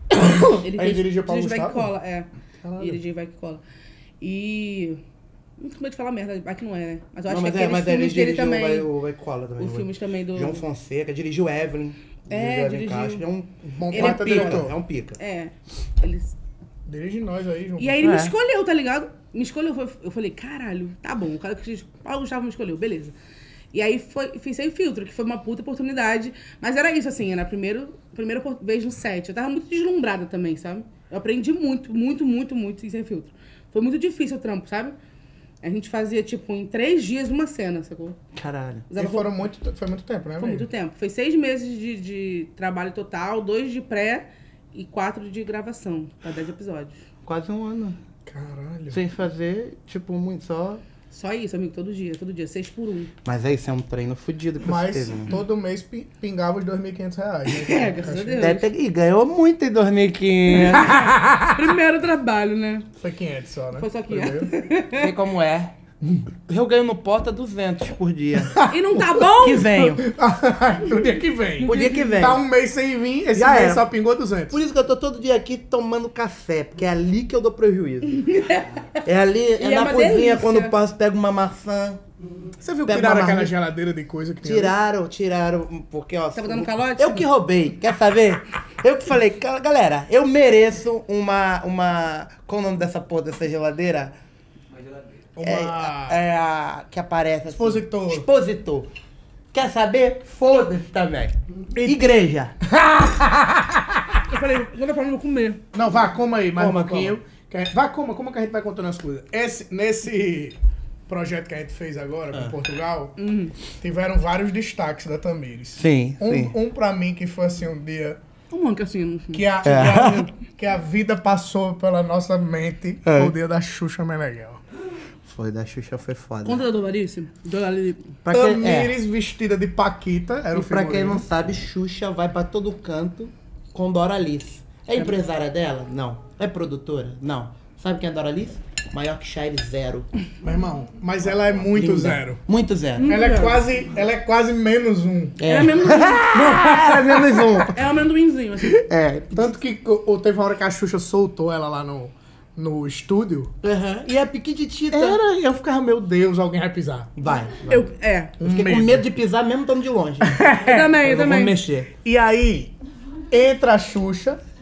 Aí dirigiu Paulo Vai que Gustavo? cola, é. Ele dirigiu Vai que cola. E... Não com medo de falar merda, vai que não é, né? Mas eu acho que aqueles filmes dele também. O Vai Cola também. Os filmes também do... João Fonseca, dirigiu Evelyn. Dirigiu. Castro. É um Bom Ele é baita pica. diretor. É um pica. Eles... Dirige nós aí, João. E aí ele me escolheu, tá ligado? Me escolheu. Eu falei, caralho, tá bom. O cara que fez Paulo Gustavo me escolheu, beleza. E aí fiz Sem Filtro, que foi uma puta oportunidade. Mas era isso, assim, era a primeira vez no set. Eu tava muito deslumbrada também, sabe? Eu aprendi muito em Sem Filtro. Foi muito difícil o trampo, sabe? A gente fazia, tipo, em 3 dias uma cena, sacou? Caralho. E foi muito tempo, né, Foi muito tempo. Foi 6 meses de trabalho total, 2 de pré e 4 de gravação, pra 10 episódios. Quase 1 ano. Caralho. Sem fazer, tipo, muito só. Só isso, amigo, todo dia, 6 por 1. Mas é isso, é um treino fudido que você Mas teve. Né? todo mês pingava os R$2.500, né? É, graças a Deus. E ganhou muito em 2015. Primeiro trabalho, né? Foi 500 só, né? Foi só 500. Primeiro. Sei como é. Eu ganho no Porta 200 por dia. E não tá bom? Que venho. No dia que vem. O dia que vem. Tá um mês sem vir, esse Já mês era. só pingou 200. Por isso que eu tô todo dia aqui tomando café, porque é ali que eu dou prejuízo. É ali, E é na uma cozinha, delícia. quando eu passo, pego uma maçã. Você viu que Pega tiraram uma aquela marmita. geladeira de coisa que tinha? Tiraram, porque, ó... Tava dando calote? Eu que roubei, quer saber? Eu que falei, galera, eu mereço uma... Qual o nome dessa porra dessa geladeira? Uma... É a que aparece assim. Expositor. Expositor. Quer saber? Foda-se também. Igreja. Eu falei, quando eu falo, eu vou comer. Não, vá, coma aí mais Coma, um pouquinho. Vá, como que a gente vai contando as coisas. Nesse projeto que a gente fez agora com Portugal, tiveram vários destaques da Tamires. Sim, Um pra mim que foi assim um dia Um monte assim. que a vida passou pela nossa mente, foi o dia da Xuxa Meneghel. Foi, da Xuxa foi foda. Conta da Dorice. Pra quem, Tamires vestida de Paquita, era o E pra quem figurino. não sabe, Xuxa vai pra todo canto com Doralice. É empresária dela? Não. É produtora? Não. Sabe quem é Doralice? Maior que Shire, 0. Meu irmão, mas ela é muito Linda. zero. Muito zero. Ela é quase menos um. É. Era menos Era menos um. É um amendoinzinho, assim. É. Tanto que teve uma hora que a Xuxa soltou ela lá no estúdio. Uhum. E a piquitita. Era, e eu ficava, meu Deus, alguém vai pisar. Vai. Eu Fiquei com medo de pisar mesmo estando de longe. também, eu não vou também. mexer. E aí, entra a Xuxa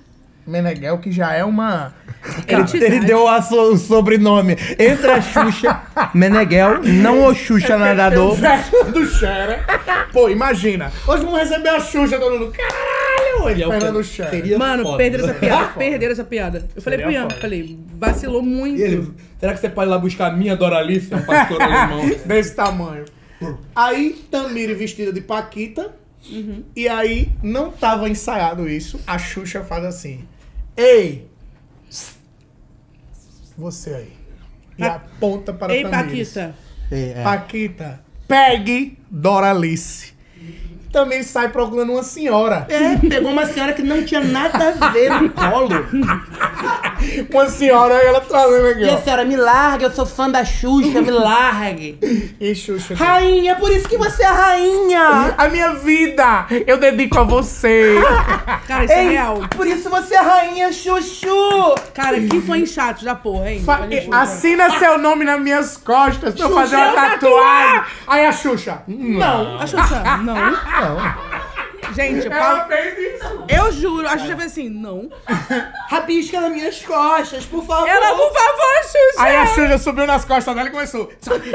Meneghel, que já é uma... Ele deu o sobrenome entre a Xuxa, Meneghel, não o Xuxa nadador. Fernando Scherer. Pô, imagina. Hoje vamos receber a Xuxa, todo mundo. Caralho, hoje, Fernando Scherer. Seria Mano, foda. perderam essa piada. Perderam essa piada. Eu falei pro Seria Ian, foda. falei, vacilou muito. E ele, será que você pode ir lá buscar a minha Doralice, um pastor alemão? Desse tamanho. Aí, Tamiri vestida de Paquita. E aí, não tava ensaiado isso. A Xuxa faz assim. Ei! Você aí. E aponta para Ei, Tamiri. Paquita. Paquita, pegue Doralice. Também sai procurando uma senhora. Pegou uma senhora que não tinha nada a ver no colo. Uma senhora, ela trazendo aqui, E a ó. senhora, me larga, eu sou fã da Xuxa, me largue. E Xuxa. Rainha, por isso que você é a rainha. A minha vida, eu dedico a você. Cara, isso é real. Por isso você é a rainha, Chuchu. Cara, quem foi em chato da porra, hein? Olha, Xuxa. Assina seu nome nas minhas costas pra eu fazer uma eu tatuagem. Aí a Xuxa. Não. A Xuxa, não. Gente, Ela fez isso. eu juro, a Xuxa fez assim, não. Rabisca nas minhas costas, por favor. Ela, por favor, Xuxa. Aí a Xuxa subiu nas costas dela e começou.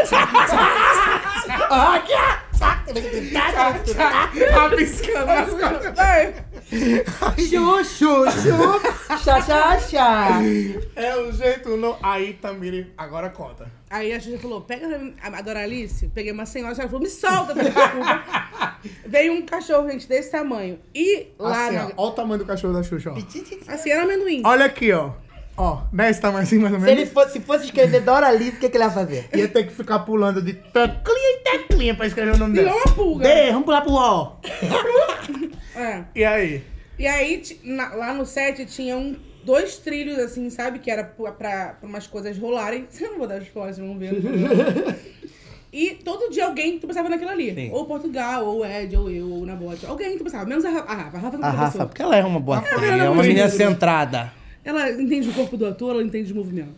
Rabiscando nas costas. Ai, Chuchu, xa, xa, xa. É o jeito não. Aí Tamiri, agora conta. Aí a Xuxa falou, pega a Doralice. Peguei uma senhora, ela falou, me solta. Eu falei, desculpa. Veio um cachorro, gente, desse tamanho. E lá, Assim, na... ó, olha o tamanho do cachorro da Xuxa, ó. assim, era amendoim. Olha aqui, ó. Ó, desse tamanho assim, mais ou Se menos. ele fosse escrever Doralice, o que ele ia fazer? Ia ter que ficar pulando de teclinha em teclinha pra escrever o nome dela. Virou uma pulga. Vamos pular pro UOL. É. E aí? E aí, lá no set, tinham 2 trilhos, assim, sabe? Que era pra umas coisas rolarem. Eu não vou dar spoiler, vocês vão ver. E todo dia alguém tropeçava naquilo ali. Sim. Ou Portugal, ou o Ed, ou eu, ou o Nabote. Alguém tropeçava, menos a Rafa. A Rafa não A Rafa, tropeçou. porque ela é uma boa atriz, ela é é uma muito menina linda. centrada. Ela entende o corpo do ator, ela entende de movimento.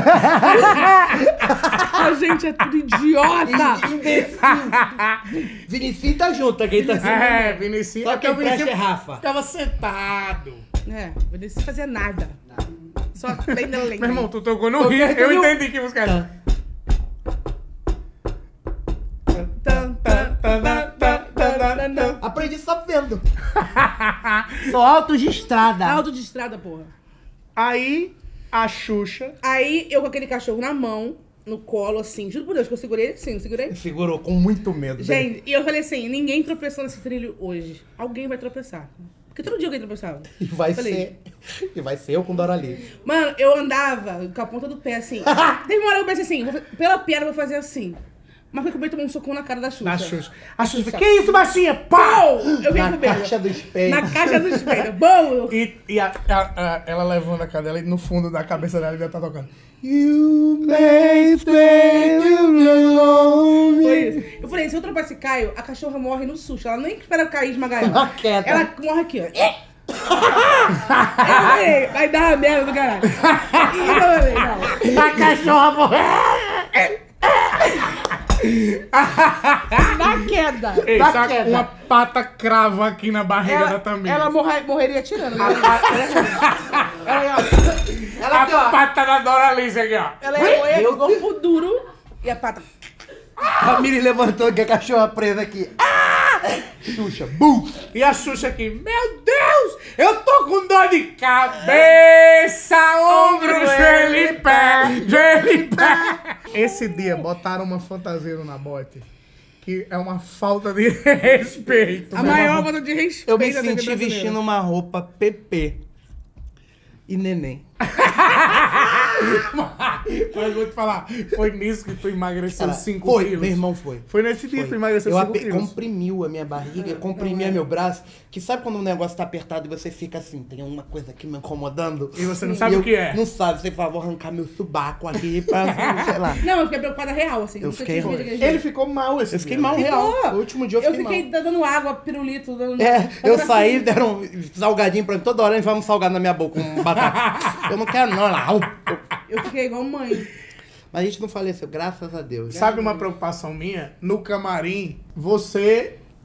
A gente é tudo idiota! Vinicinho tá junto, quem tá É, Vinicius. Só quem presta é Rafa. Ficava sentado. É, eu nem sei fazer nada. Só bem da lei. Meu irmão, tu tocou no rio. Eu entendi que música era. Aprendi só vendo. Sou autoregistrada. Alto de estrada, porra. Aí, a Xuxa. Aí, eu com aquele cachorro na mão, no colo, assim. Juro por Deus que eu segurei ele assim, eu segurei. Segurou com muito medo. Gente, e eu falei assim, ninguém tropeçou nesse trilho hoje. Alguém vai tropeçar. Porque todo dia alguém tropeçava. E vai Falei. ser. E vai ser eu com Doralice. Mano, eu andava com a ponta do pé assim. Teve uma hora que eu pensei assim, pela piada eu vou fazer assim. Mas foi que eu tomei um socão na cara da Xuxa. Da Xuxa. A Xuxa falou, que isso, baixinha? Pau! Eu vi Na com o beijo. caixa do espelho. Na caixa do espelho. Bom! E ela levando a cadela e no fundo da cabeça dela ele tá tocando. You may stay alone. Foi isso. Eu falei, se eu tropeço e caio, a cachorra morre no susto. Ela nem espera eu cair e esmagar ela. Uma queda. Ela morre aqui, ó. Eu falei, vai dar uma merda do caralho. E eu falei, não. A cachorra morreu. Na queda. Ei, Da só queda. uma pata crava aqui na barriga da Tamiri. Ela morreria tirando. Né? Ela aqui, A ó. pata da Doralice aqui, ó. Ela ia morrer com o corpo duro e a pata. A Miri levantou que a cachorra presa aqui. Xuxa, bum! E a Xuxa aqui, meu Deus, eu tô com dor de cabeça, ombro, joelho e pé, joelho e pé. Esse dia botaram uma fantasia no Nabote, que é uma falta de respeito. A maior falta de respeito. Eu me da TV senti brasileira. vestindo uma roupa PP. E neném. Mas vou te falar, foi nisso que tu emagreceu 5 Foi, quilos. meu irmão foi. Foi nesse dia que tu emagreceu Eu 5 quilos. comprimiu a minha barriga, comprimia meu braço. Que sabe quando o negócio tá apertado e você fica assim, tem uma coisa aqui me incomodando? E você não sabe eu o que é. Não sabe, você fala, vou arrancar meu subaco aqui pra, sei lá. Não, eu fiquei preocupada real, assim. Eu não sei fiquei o que ruim. daquele Ele jeito. ficou mal esse Eu fiquei dia. mal real. Ficou. O último dia eu Eu fiquei fiquei mal. dando água, pirulito, dando... Eu saí, deram um salgadinho pra mim. Toda hora eles vão um salgado na minha boca com batata. Eu não quero não. Eu fiquei igual mãe. Mas a gente não faleceu, graças a Deus. Sabe uma preocupação minha? No camarim, você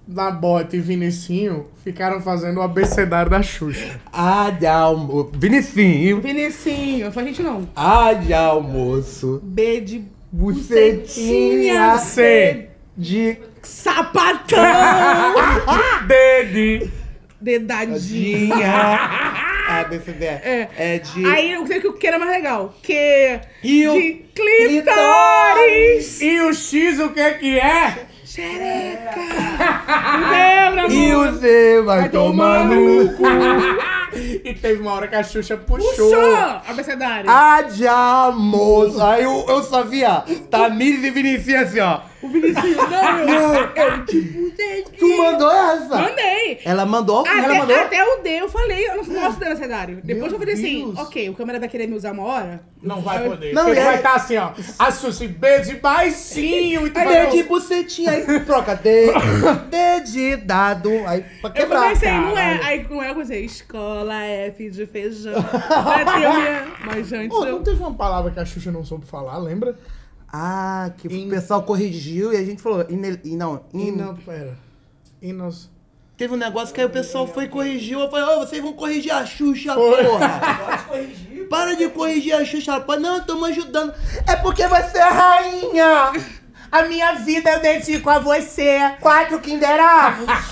Nabote e Vinicinho ficaram fazendo o abecedário da Xuxa. A de almoço. Vinicinho. Vinicinho, foi a gente não. A de almoço. B de Bucetinha. C. De sapatão. D de... Dedadinha. A, B, C, D. É de... Aí eu sei que o que era mais legal. Que Rio. de clitóris. E o X o que é? Xereca. Lembra, amor? E o Z vai tomar no cu. E teve uma hora que a Xuxa puxou. Puxou a abecedário. A de almoço. Aí eu só via Tamires e Vinicinho assim, ó. O Vinicius, não, eu tipo, Tu mandou essa? mandei. Ela mandou? Ela mandou? Até o D eu falei, eu não posso dar abecedário. Depois eu falei assim, Deus. ok, o câmera vai querer me usar uma hora. Não vai poder. Não, Ele é- vai estar assim, ó. A Xuxa, B de baixinho. E tu Aí vai é de bucetinha, aí troca D de dado, aí pra Eu quebrar. comecei, não é. caralho. Aí não é, eu comecei, escola F de feijão. Mas antes Pô, não eu... teve uma palavra que a Xuxa não soube falar, lembra? Ah, que o pessoal corrigiu e a gente falou. Não, pera. Inos... Teve um negócio que aí o pessoal foi e corrigiu. Eu falei, ô, vocês vão corrigir a Xuxa, Foi. porra. Para de corrigir a Xuxa. Ela falou, não, eu tô me ajudando. É porque vai ser a rainha. A minha vida eu dedico a você. 4 Kinder Ovos.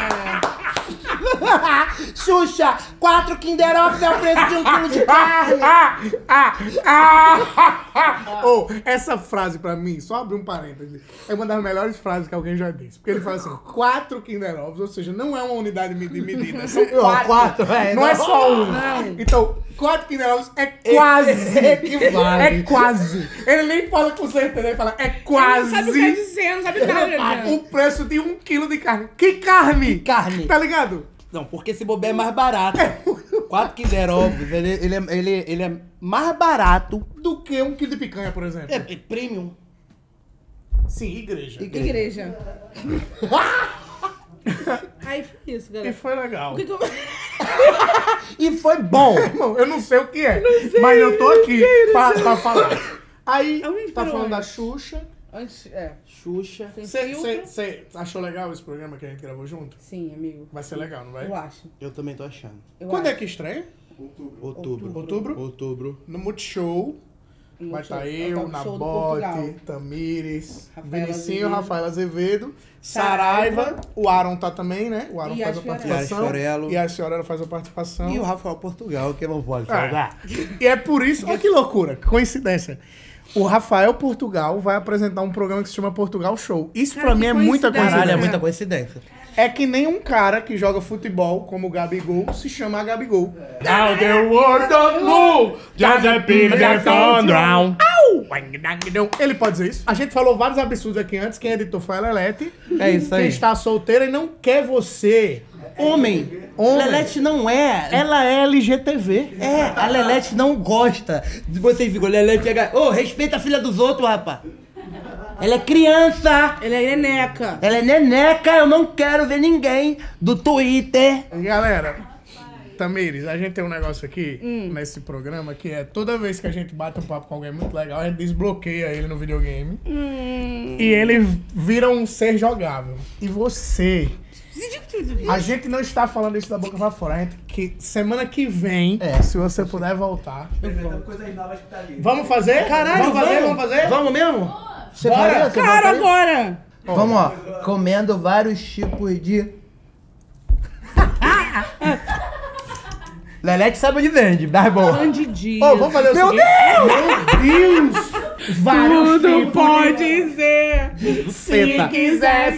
Xuxa, 4 Kinder Ovos é o preço de 1 quilo de carne. Ô, essa frase pra mim, só abrir um parêntese, é uma das melhores frases que alguém já disse. Porque ele fala assim, 4 Kinder Ovos, ou seja, não é uma unidade de medida, são 4. 4, Não é só um. Então, 4 Kinder Ovos é quase. Equivale. É quase. Ele nem fala com certeza, ele fala, é Não quase. sabe o que tá dizendo, não sabe o que tá dizendo. O preço de 1 quilo de carne. Que carne? Carne. Tá ligado? Não, porque esse bobeiro é mais barato. 4 Kinder Ovos, ele é mais barato. Do que 1 quilo de picanha, por exemplo. É premium. Sim, igreja. Igreja. Aí foi isso, E galera. foi legal. O que que eu... E foi bom. Irmão, eu não sei o que é, mas eu tô aqui pra falar. Aí, Alguém tá falou falando da antes. Xuxa. Antes, Xuxa. Você achou legal esse programa que a gente gravou junto? Sim, amigo. Vai ser legal, não vai? Eu acho. Eu também tô achando. Quando é que estreia? Outubro. Outubro? No Multishow. Vai estar É o eu, talk show do Portugal. Nabote, Tamires, Rafaela Vinicinho, Azevedo. Rafael Azevedo, Saraiva. Saraiva, o Aaron tá também, né? O Aaron E faz a a Fiorello. participação. E a Fiorello. E a Fiorello faz a participação. E o Rafael Portugal, que não pode É. salgar. E é por isso, olha que loucura, que coincidência. O Rafael Portugal vai apresentar um programa que se chama Portugal Show. Isso Cara, pra que mim é muita coincidência. coincidência. Caralho, é muita coincidência. É que nem um cara que joga futebol como o Gabigol se chama Gabigol. Now the world don't move, just a people that don't drown. Ele pode dizer isso. A gente falou vários absurdos aqui antes. Quem editou foi a Lelete. É isso aí. Que está solteira e não quer você. Homem. Lelete não é. Ela é LGTV. É, a Lelete não gosta de vocês ficam. Lelete é. Ô, respeita a filha dos outros, rapaz. Ela é criança. Ele é neneca. Ela é neneca. Eu não quero ver ninguém do Twitter. Galera, Tamires, a gente tem um negócio aqui nesse programa que é toda vez que a gente bate um papo com alguém muito legal, a gente desbloqueia ele no videogame e ele vira um ser jogável. E você... A gente não está falando isso da boca pra fora. A gente, que semana que vem, se você puder voltar. Vamos fazer? Caralho, Vamos fazer? Vamos mesmo? Você Bora. faria? Você Claro, voltaria? agora. Vamos, ó. Comendo vários tipos de... Lelete sabe onde vende, dá bom. Grande dia. Ô, vamos fazer o Meu seguinte. Meu Deus! Vários Tudo tipos pode ser. Se quiser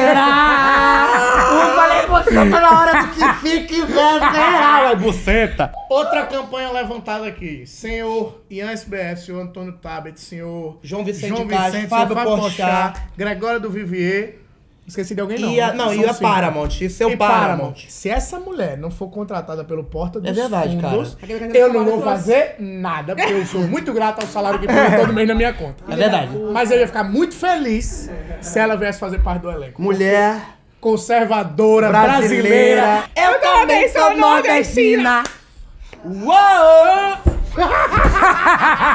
Eu falei, você tá na hora do que se quiser será, ué, buceta. Outra campanha levantada aqui. Senhor Ian SBF, senhor Antônio Tabet, senhor João Vicente Castro, senhor Fábio Porchat. Gregória do Vivier. Esqueci de alguém, não. E a, né? não, São e a cinco. Paramount, e seu E Paramount. Se essa mulher não for contratada pelo Porta dos verdade, Fundos, cara. eu não vou fazer nada, porque eu sou muito grato ao salário que põe todo mês na minha conta. É verdade. Mas eu ia ficar muito feliz se ela viesse fazer parte do elenco. Mulher Conservadora, brasileira. brasileira. Eu também sou nordestina. Uou!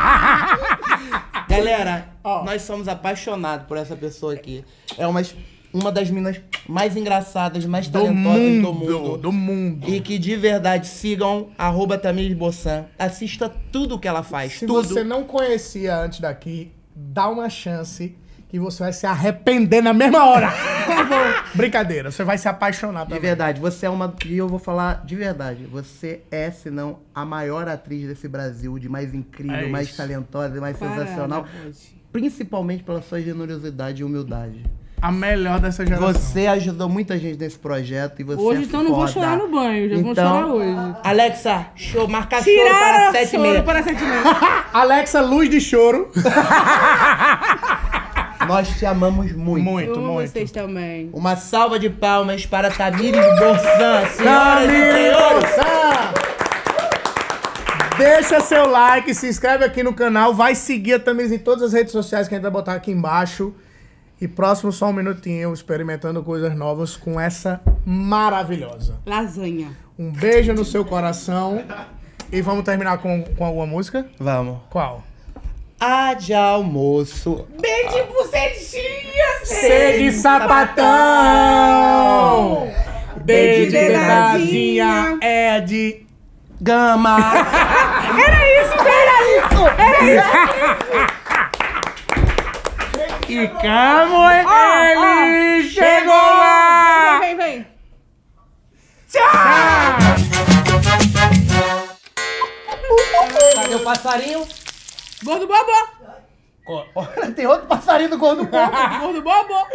Galera, Ó. nós somos apaixonados por essa pessoa aqui. É uma uma das meninas mais engraçadas, mais talentosas do mundo. Do mundo. E que de verdade sigam @Tamires Bossan. Assista tudo que ela faz. Se tudo. você não conhecia antes daqui, dá uma chance que você vai se arrepender na mesma hora. Brincadeira, você vai se apaixonar também. De verdade, você é uma... E eu vou falar de verdade. Você é, se não, a maior atriz desse Brasil, de mais incrível, É mais isso. talentosa, mais sensacional. Principalmente pela sua generosidade e humildade. A melhor dessa geração. Você ajudou muita gente nesse projeto e você Hoje, é então, não vou foda. chorar no banho. Já vou chorar hoje. Alexa, show, marca choro Tiraram para 7h30. choro para 7h30. Alexa, luz de choro. Nós te amamos muito. Muito, Eu amo muito. vocês também. Uma salva de palmas para Tamires Bossan, senhoras e senhores. Deixa seu like, se inscreve aqui no canal, vai seguir a Tamires em todas as redes sociais que a gente vai botar aqui embaixo. E próximo só um minutinho, experimentando coisas novas com essa maravilhosa. Lasanha. Um beijo no seu coração. E vamos terminar com alguma música? Vamos. Qual? A de almoço. Beijo por setinha, Sede sapatão! Beijo de dedadinha é de Gama. E como ele chegou lá! Vem, vem. Cadê o passarinho? Gordo Bobo. Tem outro passarinho do Gordo Bobo. Gordo Bobo.